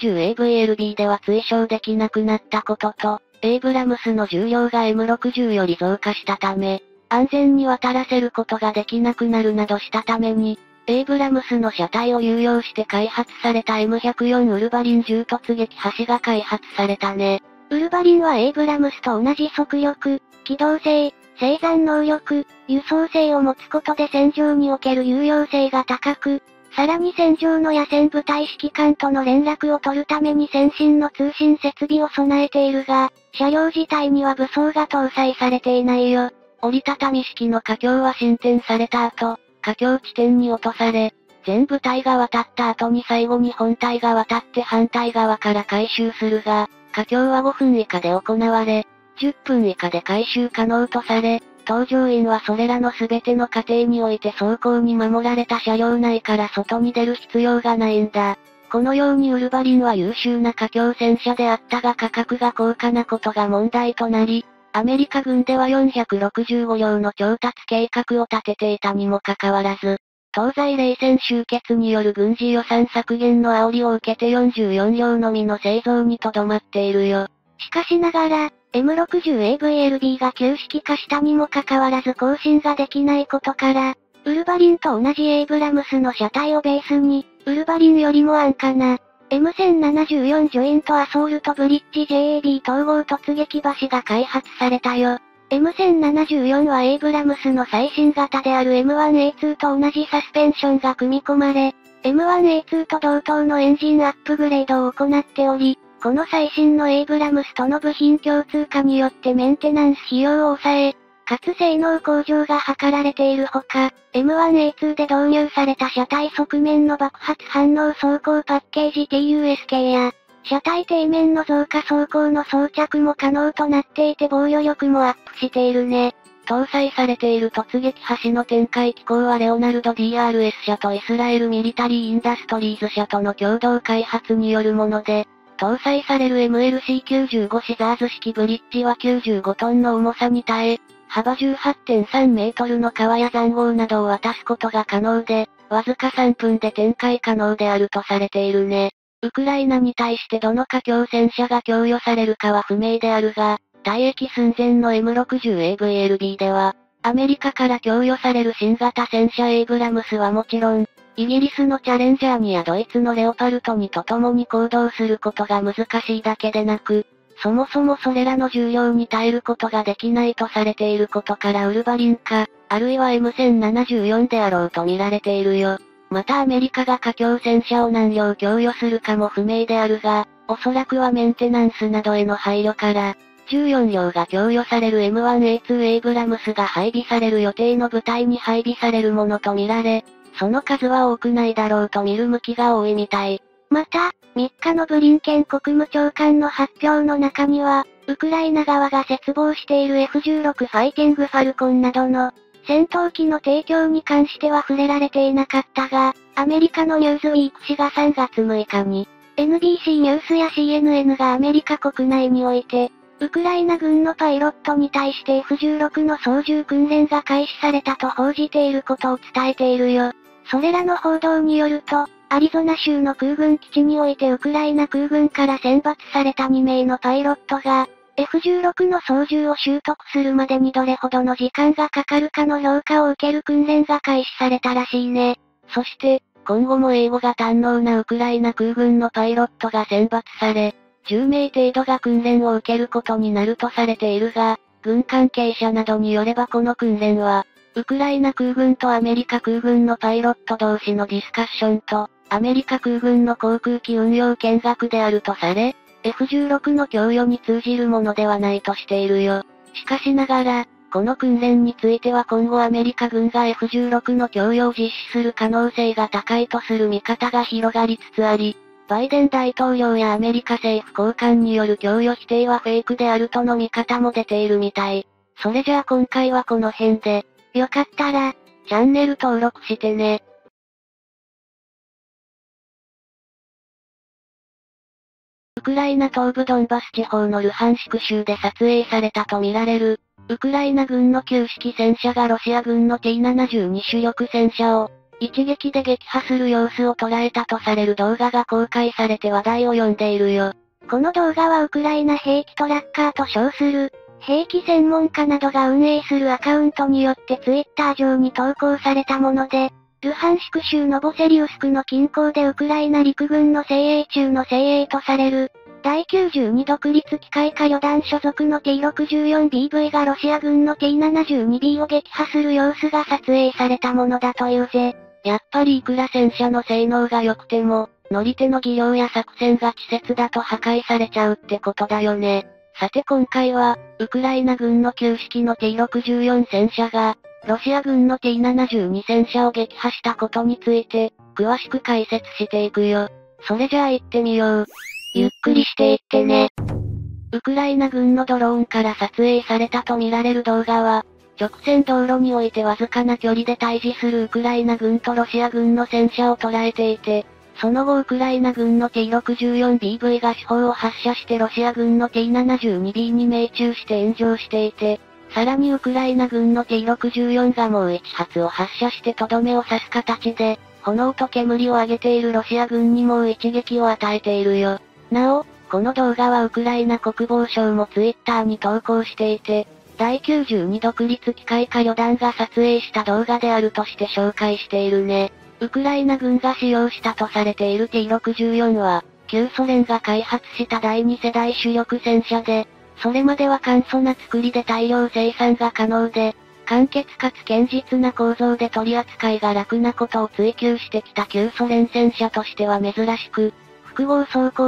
[SPEAKER 1] M60AVLB では追従できなくなったことと、エイブラムスの重量が M60 より増加したため、安全に渡らせることができなくなるなどしたために、エイブラムスの車体を有用して開発された M104 ウルヴァリン銃突撃橋が開発されたね。
[SPEAKER 2] ウルヴァリンはエイブラムスと同じ速力、機動性、生産能力、輸送性を持つことで戦場における有用性が高く、さらに戦場の野戦部隊指揮官との連絡を取るために先進の通信設備を備えているが、車両自体には武装が搭載されていないよ。
[SPEAKER 1] 折りたたみ式の架橋は進展された後、架橋地点に落とされ、全部隊が渡った後に最後に本隊が渡って反対側から回収するが、架橋は5分以下で行われ、10分以下で回収可能とされ、搭乗員はそれらの全ての過程において走行に守られた車両内から外に出る必要がないんだ。このようにウルヴァリンは優秀な架橋戦車であったが価格が高価なことが問題となり、アメリカ軍では465両の調達計画を立てていたにもかかわらず、東西冷戦終結による軍事予算削減の煽りを受けて44両のみの製造にとどまっているよ。
[SPEAKER 2] しかしながら、M60AVLB が旧式化したにもかかわらず更新ができないことから、ウルヴァリンと同じエイブラムスの車体をベースに、ウルヴァリンよりも安価な、M1074 ジョイントアソールトブリッジ JAB 統合突撃橋が開発されたよ。M1074 はエイブラムスの最新型である M1A2 と同じサスペンションが組み込まれ、M1A2 と同等のエンジンアップグレードを行っており、 この最新のエイブラムスとの部品共通化によってメンテナンス費用を抑え、かつ性能向上が図られているほか、M1A2 で導入された車体側面の爆発反応走行パッケージ TUSK や、車体底面の増加走行の装着も可能となっていて防御力もアップしているね。
[SPEAKER 1] 搭載されている突撃橋の展開機構はレオナルド DRS 社とイスラエルミリタリーインダストリーズ社との共同開発によるもので、搭載される MLC95 シザーズ式ブリッジは95トンの重さに耐え、幅 18.3 メートルの川や塹壕などを渡すことが可能で、わずか3分で展開可能であるとされているね。ウクライナに対してどの架橋戦車が供与されるかは不明であるが、退役寸前の M60AVLB では、アメリカから供与される新型戦車エイブラムスはもちろん、イギリスのチャレンジャーにやドイツのレオパルトにと共に行動することが難しいだけでなく、そもそもそれらの重量に耐えることができないとされていることからウルヴァリンか、あるいは M1074 であろうと見られているよ。またアメリカが架橋戦車を何両供与するかも不明であるが、おそらくはメンテナンスなどへの配慮から、14両が供与される M1A2 エイブラムスが配備される予定の部隊に配備されるものとみられ、その数は多くないだろうと見る向きが多いみたい。
[SPEAKER 2] また、3日のブリンケン国務長官の発表の中には、ウクライナ側が切望している F16 ファイティングファルコンなどの戦闘機の提供に関しては触れられていなかったが、アメリカのニューズウィーク誌が3月6日に、NBC ニュースや CNN がアメリカ国内において、ウクライナ軍のパイロットに対して F16 の操縦訓練が開始されたと報じていることを伝えているよ。それらの報道によると、アリゾナ州の空軍基地においてウクライナ空軍から選抜された2名のパイロットが、F16 の操縦を習得するまでにどれほどの時間がかかるかの評価を受ける訓練が開始されたらしいね。
[SPEAKER 1] そして、今後も英語が堪能なウクライナ空軍のパイロットが選抜され、10名程度が訓練を受けることになるとされているが、軍関係者などによればこの訓練は、ウクライナ空軍とアメリカ空軍のパイロット同士のディスカッションと、アメリカ空軍の航空機運用見学であるとされ、F16 の供与に通じるものではないとしているよ。しかしながら、この訓練については今後アメリカ軍が F16 の供与を実施する可能性が高いとする見方が広がりつつあり、バイデン大統領やアメリカ政府高官による供与否定はフェイクであるとの見方も出ているみたい。それじゃあ今回はこの辺で、よかったら、チャンネル登録してね。ウクライナ東部ドンバス地方のルハンシク州で撮影されたとみられる、ウクライナ軍の旧式戦車がロシア軍の T72 主力戦車を、一撃で撃破する様子を捉えたとされる動画が公開されて話題を呼んでいるよ。
[SPEAKER 2] この動画はウクライナ兵器トラッカーと称する、兵器専門家などが運営するアカウントによってツイッター上に投稿されたもので、ルハンシク州ノボセリウスクの近郊でウクライナ陸軍の精鋭中の精鋭とされる、第92独立機械化旅団所属の T64BV がロシア軍の T72B を撃破する様子が撮影されたものだというぜ。
[SPEAKER 1] やっぱりいくら戦車の性能が良くても、乗り手の技量や作戦が稚拙だと破壊されちゃうってことだよね。さて今回は、ウクライナ軍の旧式の T64 戦車が、ロシア軍の T72 戦車を撃破したことについて、詳しく解説していくよ。それじゃあ行ってみよう。
[SPEAKER 2] ゆっくりしていってね。
[SPEAKER 1] ウクライナ軍のドローンから撮影されたとみられる動画は、直線道路においてわずかな距離で対峙するウクライナ軍とロシア軍の戦車を捉えていて、その後ウクライナ軍の T64BV が主砲を発射してロシア軍の T72B に命中して炎上していて、さらにウクライナ軍の T64 がもう1発を発射してとどめを刺す形で、炎と煙を上げているロシア軍にもう一撃を与えているよ。なお、この動画はウクライナ国防省もツイッターに投稿していて、第92独立機械化旅団が撮影した動画であるとして紹介しているね。ウクライナ軍が使用したとされている T64 は、旧ソ連が開発した第2世代主力戦車で、それまでは簡素な作りで大量生産が可能で、簡潔かつ堅実な構造で取り扱いが楽なことを追求してきた旧ソ連戦車としては珍しく、複合走行、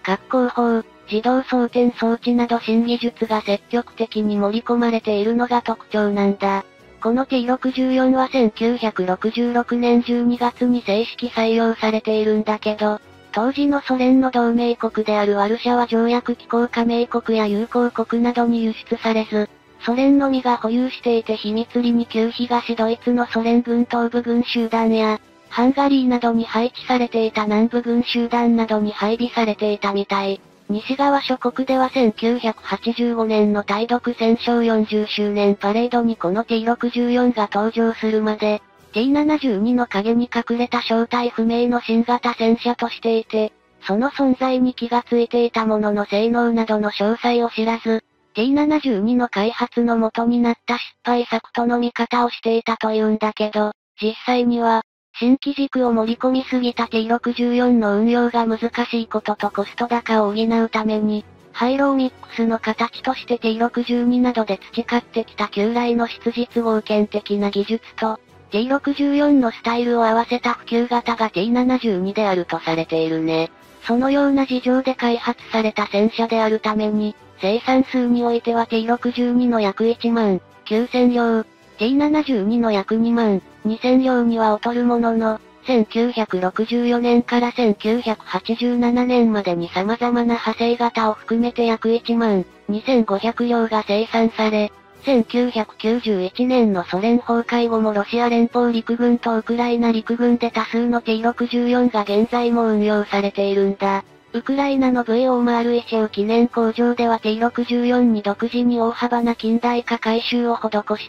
[SPEAKER 1] 核工法、自動装填装置など新技術が積極的に盛り込まれているのが特徴なんだ。この T64 は1966年12月に正式採用されているんだけど、当時のソ連の同盟国であるワルシャワ条約機構加盟国や友好国などに輸出されず、ソ連のみが保有していて秘密裏に旧東ドイツのソ連軍東部軍集団や、ハンガリーなどに配置されていた南部軍集団などに配備されていたみたい。西側諸国では1985年の対独戦勝40周年パレードにこの T64 が登場するまで、T72 の影に隠れた正体不明の新型戦車としていて、その存在に気がついていたものの性能などの詳細を知らず、T72 の開発の元になった失敗作との見方をしていたというんだけど、実際には、新機軸を盛り込みすぎた T64 の運用が難しいこととコスト高を補うために、廃炉ミックスの形として T62 などで培ってきた旧来の質実合憲的な技術と、T64 のスタイルを合わせた普及型が T72 であるとされているね。そのような事情で開発された戦車であるために、生産数においては T62 の約1万9000両、T72 の約2万2000両には劣るものの、1964年から1987年までに様々な派生型を含めて約1万2500両が生産され、1991年のソ連崩壊後もロシア連邦陸軍とウクライナ陸軍で多数の T64 が現在も運用されているんだ。ウクライナの VOMRHO 記念工場では T64 に独自に大幅な近代化改修を施した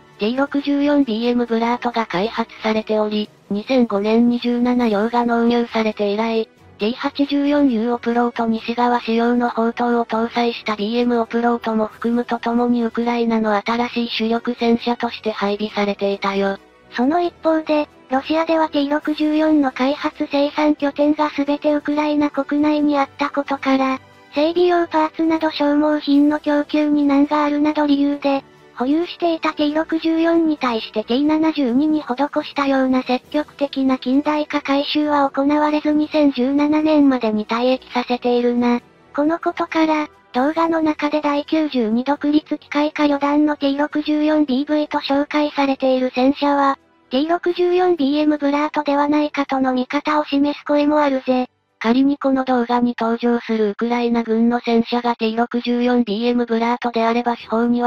[SPEAKER 1] 。T64BM ブラートが開発されており、2005年に17両が納入されて以来、T84U オプロート西側仕様の砲塔を搭載した BM オプロートも含むとともにウクライナの新しい主力戦車として配備されていたよ。
[SPEAKER 2] その一方で、ロシアでは T64 の開発生産拠点が全てウクライナ国内にあったことから、整備用パーツなど消耗品の供給に難があるなど理由で、保有していた T64 に対して T72 に施したような積極的な近代化改修は行われず2017年までに退役させているな。このことから、動画の中で第92独立機械化旅団の T64BV と紹介されている戦車は、T64BM ブラートではないかとの見方を示す声もあるぜ。
[SPEAKER 1] 仮にこの動画に登場するウクライナ軍の戦車が T64BM ブラートであれば四方には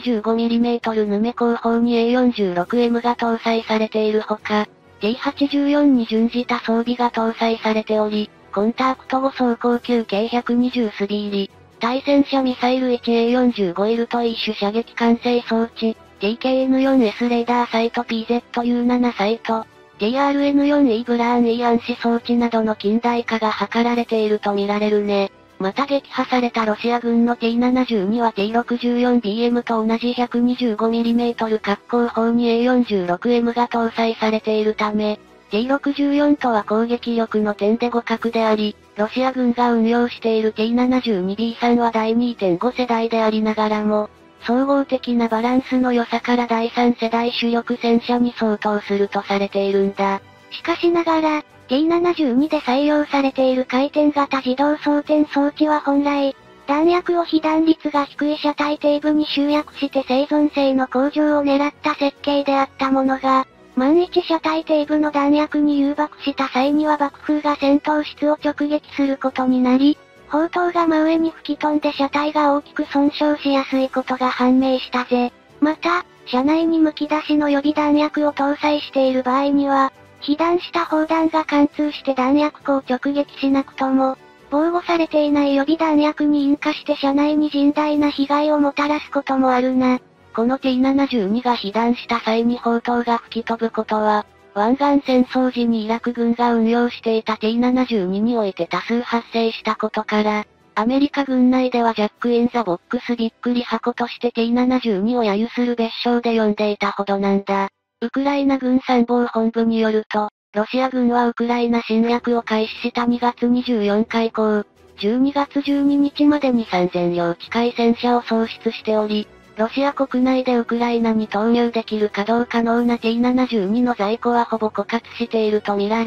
[SPEAKER 1] 125mm ヌメ後方に A46M が搭載されているほか、T84 に準じた装備が搭載されており、コンタクト後走行級計120スビーリ、対戦車ミサイル 1A45L と一種射撃管制装置、TKN4S レーダーサイト PZU7 サイト、TRN4E ブラーン E 暗視装置などの近代化が図られていると見られるね。また撃破されたロシア軍の T72 は T64BM と同じ 125mm 核攻砲に A46M が搭載されているため、T64 とは攻撃力の点で互角であり、ロシア軍が運用している T72B3 は第 2.5 世代でありながらも、総合的なバランスの良さから第3世代主力戦車に相当するとされているんだ。
[SPEAKER 2] しかしながら、T72 で採用されている回転型自動装填装置は本来、弾薬を被弾率が低い車体底部に集約して生存性の向上を狙った設計であったものが、万一車体底部の弾薬に誘爆した際には爆風が戦闘室を直撃することになり、砲塔が真上に吹き飛んで車体が大きく損傷しやすいことが判明したぜ。また、車内に剥き出しの予備弾薬を搭載している場合には、被弾した砲弾が貫通して弾薬庫を直撃しなくとも、防護されていない予備弾薬に引火して車内に甚大な被害をもたらすこともあるな。
[SPEAKER 1] この T72 が被弾した際に砲塔が吹き飛ぶことは、湾岸戦争時にイラク軍が運用していた T72 において多数発生したことから、アメリカ軍内ではジャック・イン・ザ・ボックスびっくり箱として T72 を揶揄する別称で呼んでいたほどなんだ。ウクライナ軍参謀本部によると、ロシア軍はウクライナ侵略を開始した2月24日以降、12月12日までに3000両近い戦車を喪失しており、ロシア国内でウクライナに投入できる稼働可能な T72 の在庫はほぼ枯渇していると見られ、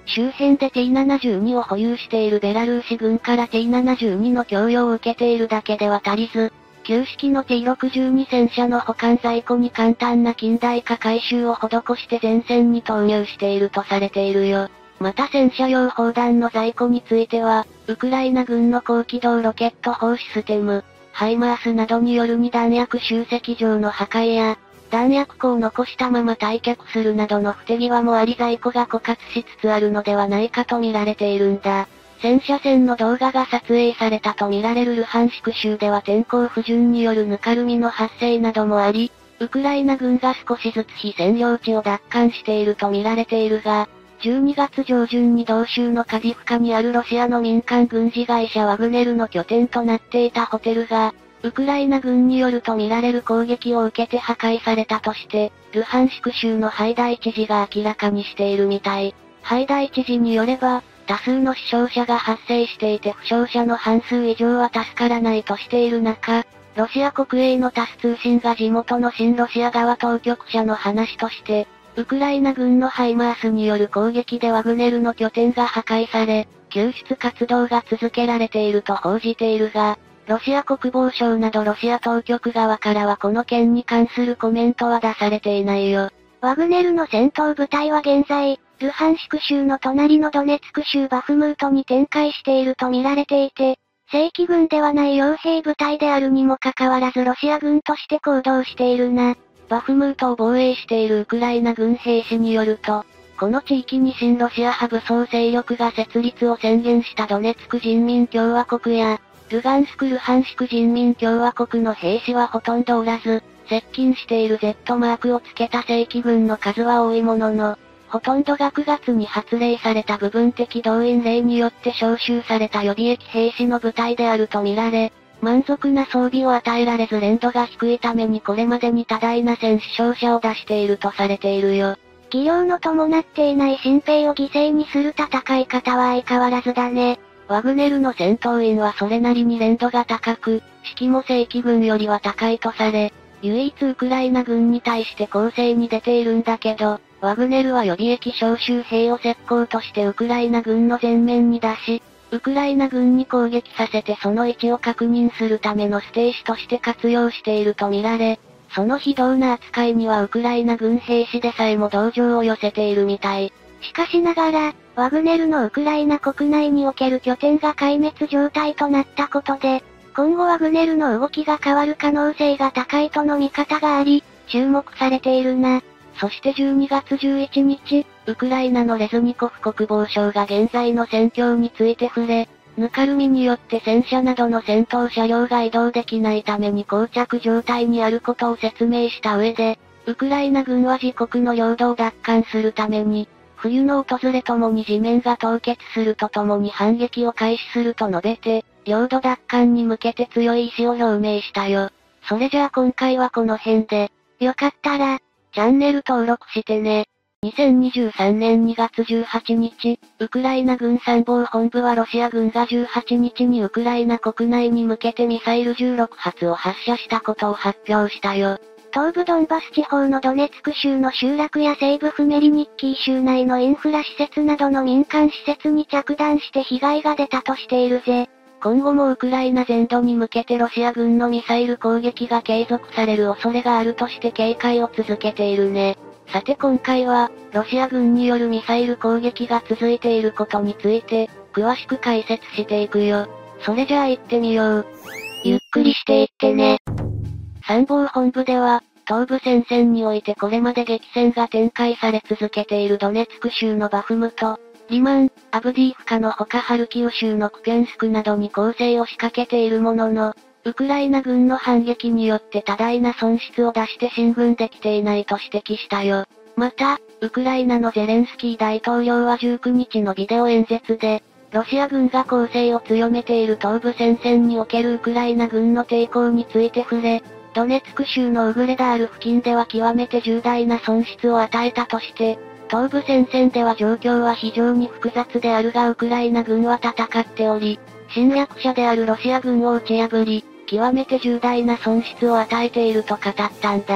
[SPEAKER 1] 周辺で T-72 を保有しているベラルーシ軍から T-72 の供与を受けているだけでは足りず、旧式の T-62 戦車の保管在庫に簡単な近代化改修を施して前線に投入しているとされているよ。また戦車用砲弾の在庫については、ウクライナ軍の高機動ロケット砲システム、ハイマースなどによる2弾薬集積場の破壊や、弾薬庫を残したまま退却するなどの不手際もあり在庫が枯渇しつつあるのではないかと見られているんだ。戦車戦の動画が撮影されたと見られるルハンシク州では天候不順によるぬかるみの発生などもあり、ウクライナ軍が少しずつ非占領地を奪還していると見られているが、12月上旬に同州のカディフカにあるロシアの民間軍事会社ワグネルの拠点となっていたホテルが、ウクライナ軍によると見られる攻撃を受けて破壊されたとして、ルハンシク州のハイダイ知事が明らかにしているみたい。ハイダイ知事によれば、多数の死傷者が発生していて負傷者の半数以上は助からないとしている中、ロシア国営のタス通信が地元の親ロシア側当局者の話として、ウクライナ軍のハイマースによる攻撃でワグネルの拠点が破壊され、救出活動が続けられていると報じているが、ロシア国防省などロシア当局側からはこの件に関するコメントは出されていないよ。
[SPEAKER 2] ワグネルの戦闘部隊は現在、ルハンシク州の隣のドネツク州バフムートに展開していると見られていて、正規軍ではない傭兵部隊であるにもかかわらずロシア軍として行動しているな。
[SPEAKER 1] バフムートを防衛しているウクライナ軍兵士によると、この地域に親ロシア派武装勢力が設立を宣言したドネツク人民共和国や、ルガンスク・ルハンシク人民共和国の兵士はほとんどおらず、接近している Z マークをつけた正規軍の数は多いものの、ほとんどが9月に発令された部分的動員令によって招集された予備役兵士の部隊であると見られ、満足な装備を与えられず連度が低いためにこれまでに多大な戦死傷者を出しているとされているよ。
[SPEAKER 2] 技量の伴っていない新兵を犠牲にする戦い方は相変わらずだね。
[SPEAKER 1] ワグネルの戦闘員はそれなりに連度が高く、士気も正規軍よりは高いとされ、唯一ウクライナ軍に対して攻勢に出ているんだけど、ワグネルは予備役招集兵を石膏としてウクライナ軍の前面に出し、ウクライナ軍に攻撃させてその位置を確認するためのステージとして活用していると見られ、その非道な扱いにはウクライナ軍兵士でさえも同情を寄せているみたい。
[SPEAKER 2] しかしながら、ワグネルのウクライナ国内における拠点が壊滅状態となったことで、今後ワグネルの動きが変わる可能性が高いとの見方があり、注目されているな。
[SPEAKER 1] そして12月11日、ウクライナのレズニコフ国防相が現在の戦況について触れ、ぬかるみによって戦車などの戦闘車両が移動できないために膠着状態にあることを説明した上で、ウクライナ軍は自国の領土を奪還するために、冬の訪れともに地面が凍結するとともに反撃を開始すると述べて、領土奪還に向けて強い意志を表明したよ。それじゃあ今回はこの辺で、
[SPEAKER 2] よかったら、
[SPEAKER 1] チャンネル登録してね。2023年2月18日、ウクライナ軍参謀本部はロシア軍が18日にウクライナ国内に向けてミサイル16発を発射したことを発表したよ。
[SPEAKER 2] 東部ドンバス地方のドネツク州の集落や西部フメリニッキー州内のインフラ施設などの民間施設に着弾して被害が出たとしているぜ。
[SPEAKER 1] 今後もウクライナ全土に向けてロシア軍のミサイル攻撃が継続される恐れがあるとして警戒を続けているね。さて今回は、ロシア軍によるミサイル攻撃が続いていることについて、詳しく解説していくよ。それじゃあ行ってみよう。
[SPEAKER 2] ゆっくりしていってね。
[SPEAKER 1] 参謀本部では、東部戦線においてこれまで激戦が展開され続けているドネツク州のバフムト、リマン、アブディーフカのほかハルキウ州のクピャンスクなどに攻勢を仕掛けているものの、ウクライナ軍の反撃によって多大な損失を出して進軍できていないと指摘したよ。また、ウクライナのゼレンスキー大統領は19日のビデオ演説で、ロシア軍が攻勢を強めている東部戦線におけるウクライナ軍の抵抗について触れ、ドネツク州のウグレダール付近では極めて重大な損失を与えたとして、東部戦線では状況は非常に複雑であるがウクライナ軍は戦っており、侵略者であるロシア軍を打ち破り、極めて重大な損失を与えていると語ったんだ。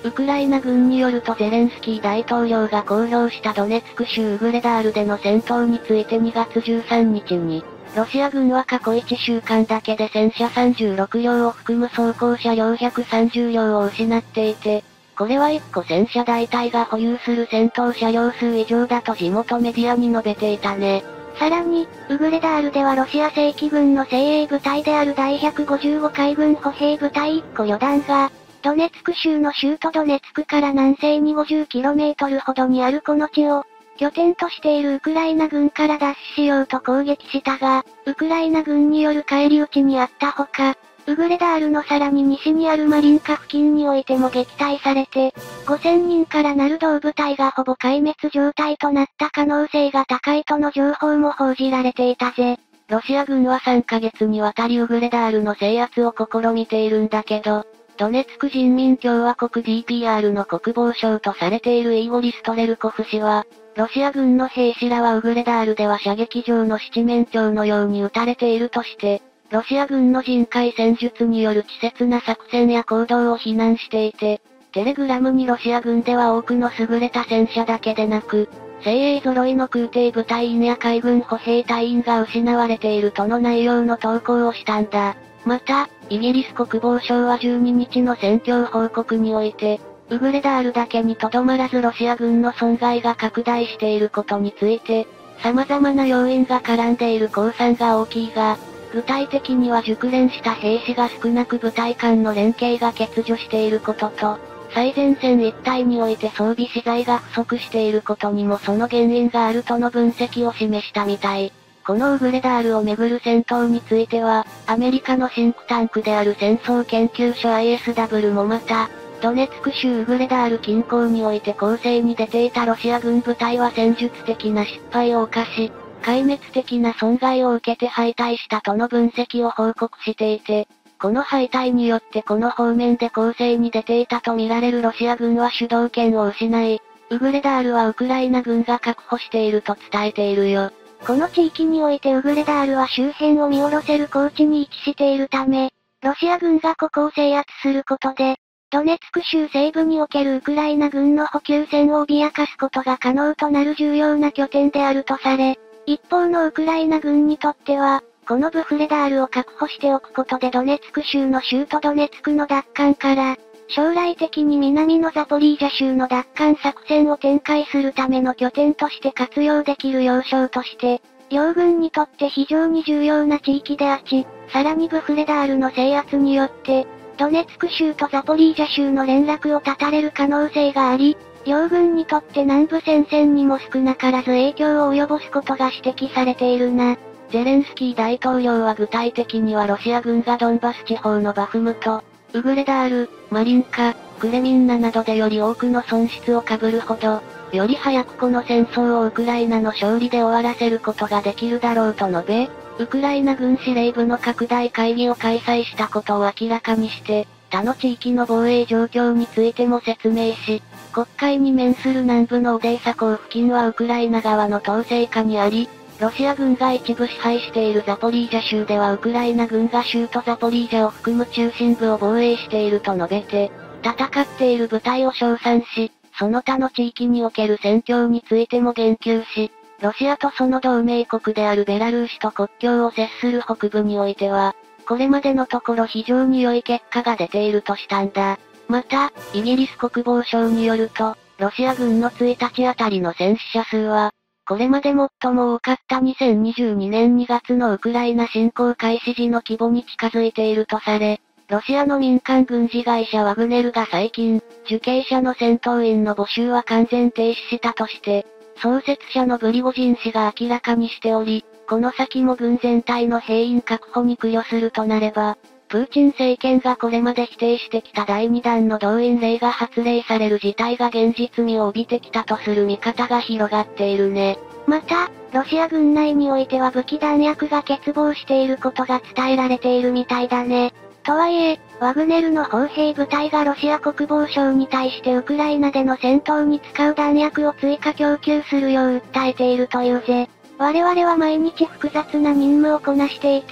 [SPEAKER 1] ウクライナ軍によるとゼレンスキー大統領が公表したドネツク州ウグレダールでの戦闘について2月13日に、ロシア軍は過去1週間だけで戦車36両を含む装甲車両130両を失っていて、これは1個戦車大隊が保有する戦闘車両数以上だと地元メディアに述べていたね。
[SPEAKER 2] さらに、ウグレダールではロシア正規軍の精鋭部隊である第155海軍歩兵部隊1個旅団が、ドネツク州の州都ドネツクから南西に 50km ほどにあるこの地を、拠点としているウクライナ軍から奪取しようと攻撃したが、ウクライナ軍による返り討ちにあったほか、ウグレダールのさらに西にあるマリンカ付近においても撃退されて、5000人からなる同部隊がほぼ壊滅状態となった可能性が高いとの情報も報じられていたぜ。
[SPEAKER 1] ロシア軍は3ヶ月にわたりウグレダールの制圧を試みているんだけど、ドネツク人民共和国 DPR の国防相とされているイーゴリ・ストレルコフ氏は、ロシア軍の兵士らはウグレダールでは射撃場の七面鳥のように撃たれているとして、ロシア軍の人海戦術による稚拙な作戦や行動を非難していて、テレグラムにロシア軍では多くの優れた戦車だけでなく、精鋭揃いの空挺部隊員や海軍歩兵隊員が失われているとの内容の投稿をしたんだ。また、イギリス国防省は12日の戦況報告において、ウグレダールだけにとどまらずロシア軍の損害が拡大していることについて、様々な要因が絡んでいる公算が大きいが、具体的には熟練した兵士が少なく部隊間の連携が欠如していることと、最前線一帯において装備資材が不足していることにもその原因があるとの分析を示したみたい。このウグレダールをめぐる戦闘については、アメリカのシンクタンクである戦争研究所 ISW もまた、ドネツク州ウグレダール近郊において攻勢に出ていたロシア軍部隊は戦術的な失敗を犯し、壊滅的な損害を受けて敗退したとの分析を報告していて、この敗退によってこの方面で攻勢に出ていたとみられるロシア軍は主導権を失い、ウグレダールはウクライナ軍が確保していると伝えているよ。
[SPEAKER 2] この地域においてウグレダールは周辺を見下ろせる高地に位置しているため、ロシア軍がここを制圧することで、ドネツク州西部におけるウクライナ軍の補給線を脅かすことが可能となる重要な拠点であるとされ、一方のウクライナ軍にとっては、このブフレダールを確保しておくことでドネツク州の州都ドネツクの奪還から、将来的に南のザポリージャ州の奪還作戦を展開するための拠点として活用できる要衝として、両軍にとって非常に重要な地域であち、さらにブフレダールの制圧によって、ドネツク州とザポリージャ州の連絡を絶たれる可能性があり、両軍にとって南部戦線にも少なからず影響を及ぼすことが指摘されているな。
[SPEAKER 1] ゼレンスキー大統領は具体的にはロシア軍がドンバス地方のバフムト、ウグレダール、マリンカ、クレミンナなどでより多くの損失を被るほど、より早くこの戦争をウクライナの勝利で終わらせることができるだろうと述べ、ウクライナ軍司令部の拡大会議を開催したことを明らかにして、他の地域の防衛状況についても説明し、黒海に面する南部のオデーサ港付近はウクライナ側の統制下にあり、ロシア軍が一部支配しているザポリージャ州ではウクライナ軍が州都ザポリージャを含む中心部を防衛していると述べて、戦っている部隊を称賛し、その他の地域における戦況についても言及し、ロシアとその同盟国であるベラルーシと国境を接する北部においては、これまでのところ非常に良い結果が出ているとしたんだ。また、イギリス国防省によると、ロシア軍の1日あたりの戦死者数は、これまで最も多かった2022年2月のウクライナ侵攻開始時の規模に近づいているとされ、ロシアの民間軍事会社ワグネルが最近、受刑者の戦闘員の募集は完全停止したとして、創設者のブリゴジン氏が明らかにしており、この先も軍全体の兵員確保に苦慮するとなれば、プーチン政権がこれまで否定してきた第2弾の動員令が発令される事態が現実味を帯びてきたとする見方が広がっているね。
[SPEAKER 2] また、ロシア軍内においては武器弾薬が欠乏していることが伝えられているみたいだね。とはいえ、ワグネルの砲兵部隊がロシア国防省に対してウクライナでの戦闘に使う弾薬を追加供給するよう訴えているというぜ。我々は毎日複雑な任務をこなしていて、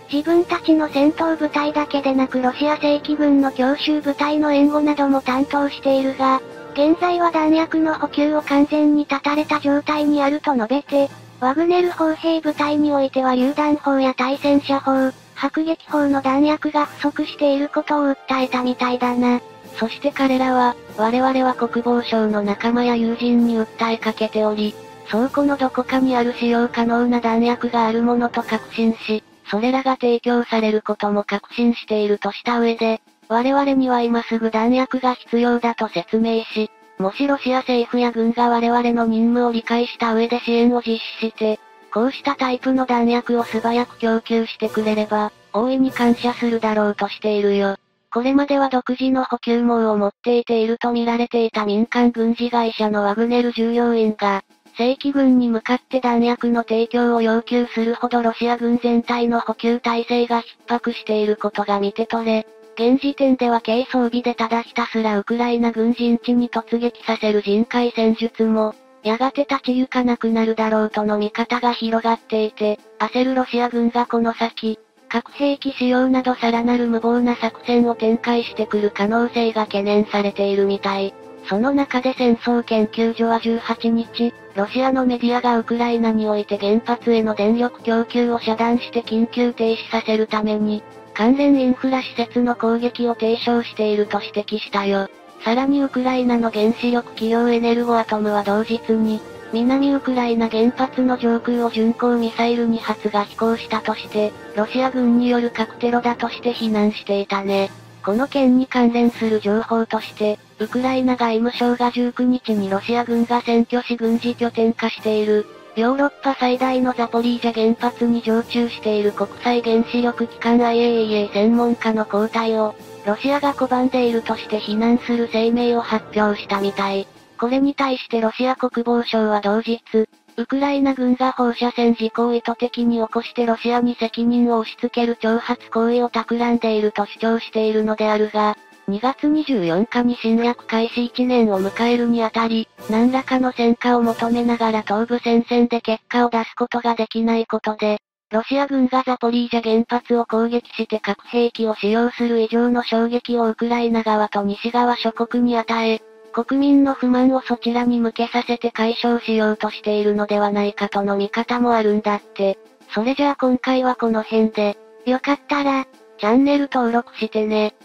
[SPEAKER 2] 自分たちの戦闘部隊だけでなくロシア正規軍の強襲部隊の援護なども担当しているが、現在は弾薬の補給を完全に断たれた状態にあると述べて、ワグネル砲兵部隊においては榴弾砲や対戦車砲、迫撃砲の弾薬が不足していることを訴えたみたいだな。
[SPEAKER 1] そして彼らは、我々は国防省の仲間や友人に訴えかけており、倉庫のどこかにある使用可能な弾薬があるものと確信し、それらが提供されることも確信しているとした上で、我々には今すぐ弾薬が必要だと説明し、もしロシア政府や軍が我々の任務を理解した上で支援を実施して、こうしたタイプの弾薬を素早く供給してくれれば、大いに感謝するだろうとしているよ。これまでは独自の補給網を持っていていると見られていた民間軍事会社のワグネル従業員が、正規軍に向かって弾薬の提供を要求するほどロシア軍全体の補給体制が逼迫していることが見て取れ、現時点では軽装備でただひたすらウクライナ軍陣地に突撃させる人海戦術も、やがて立ち行かなくなるだろうとの見方が広がっていて、焦るロシア軍がこの先、核兵器使用などさらなる無謀な作戦を展開してくる可能性が懸念されているみたい。その中で戦争研究所は18日、ロシアのメディアがウクライナにおいて原発への電力供給を遮断して緊急停止させるために、関連インフラ施設の攻撃を提唱していると指摘したよ。さらにウクライナの原子力企業エネルゴアトムは同日に、南ウクライナ原発の上空を巡航ミサイル2発が飛行したとして、ロシア軍による核テロだとして非難していたね。この件に関連する情報として、ウクライナ外務省が19日にロシア軍が占拠し軍事拠点化している、ヨーロッパ最大のザポリージャ原発に常駐している国際原子力機関 IAEA 専門家の交代を、ロシアが拒んでいるとして非難する声明を発表したみたい。これに対してロシア国防省は同日、ウクライナ軍が放射線事故を意図的に起こしてロシアに責任を押し付ける挑発行為を企んでいると主張しているのであるが、2月24日に侵略開始1年を迎えるにあたり、何らかの戦果を求めながら東部戦線で結果を出すことができないことで、ロシア軍がザポリージャ原発を攻撃して核兵器を使用する以上の衝撃をウクライナ側と西側諸国に与え、国民の不満をそちらに向けさせて解消しようとしているのではないかとの見方もあるんだって。それじゃあ今回はこの辺で、よかったら、チャンネル登録してね。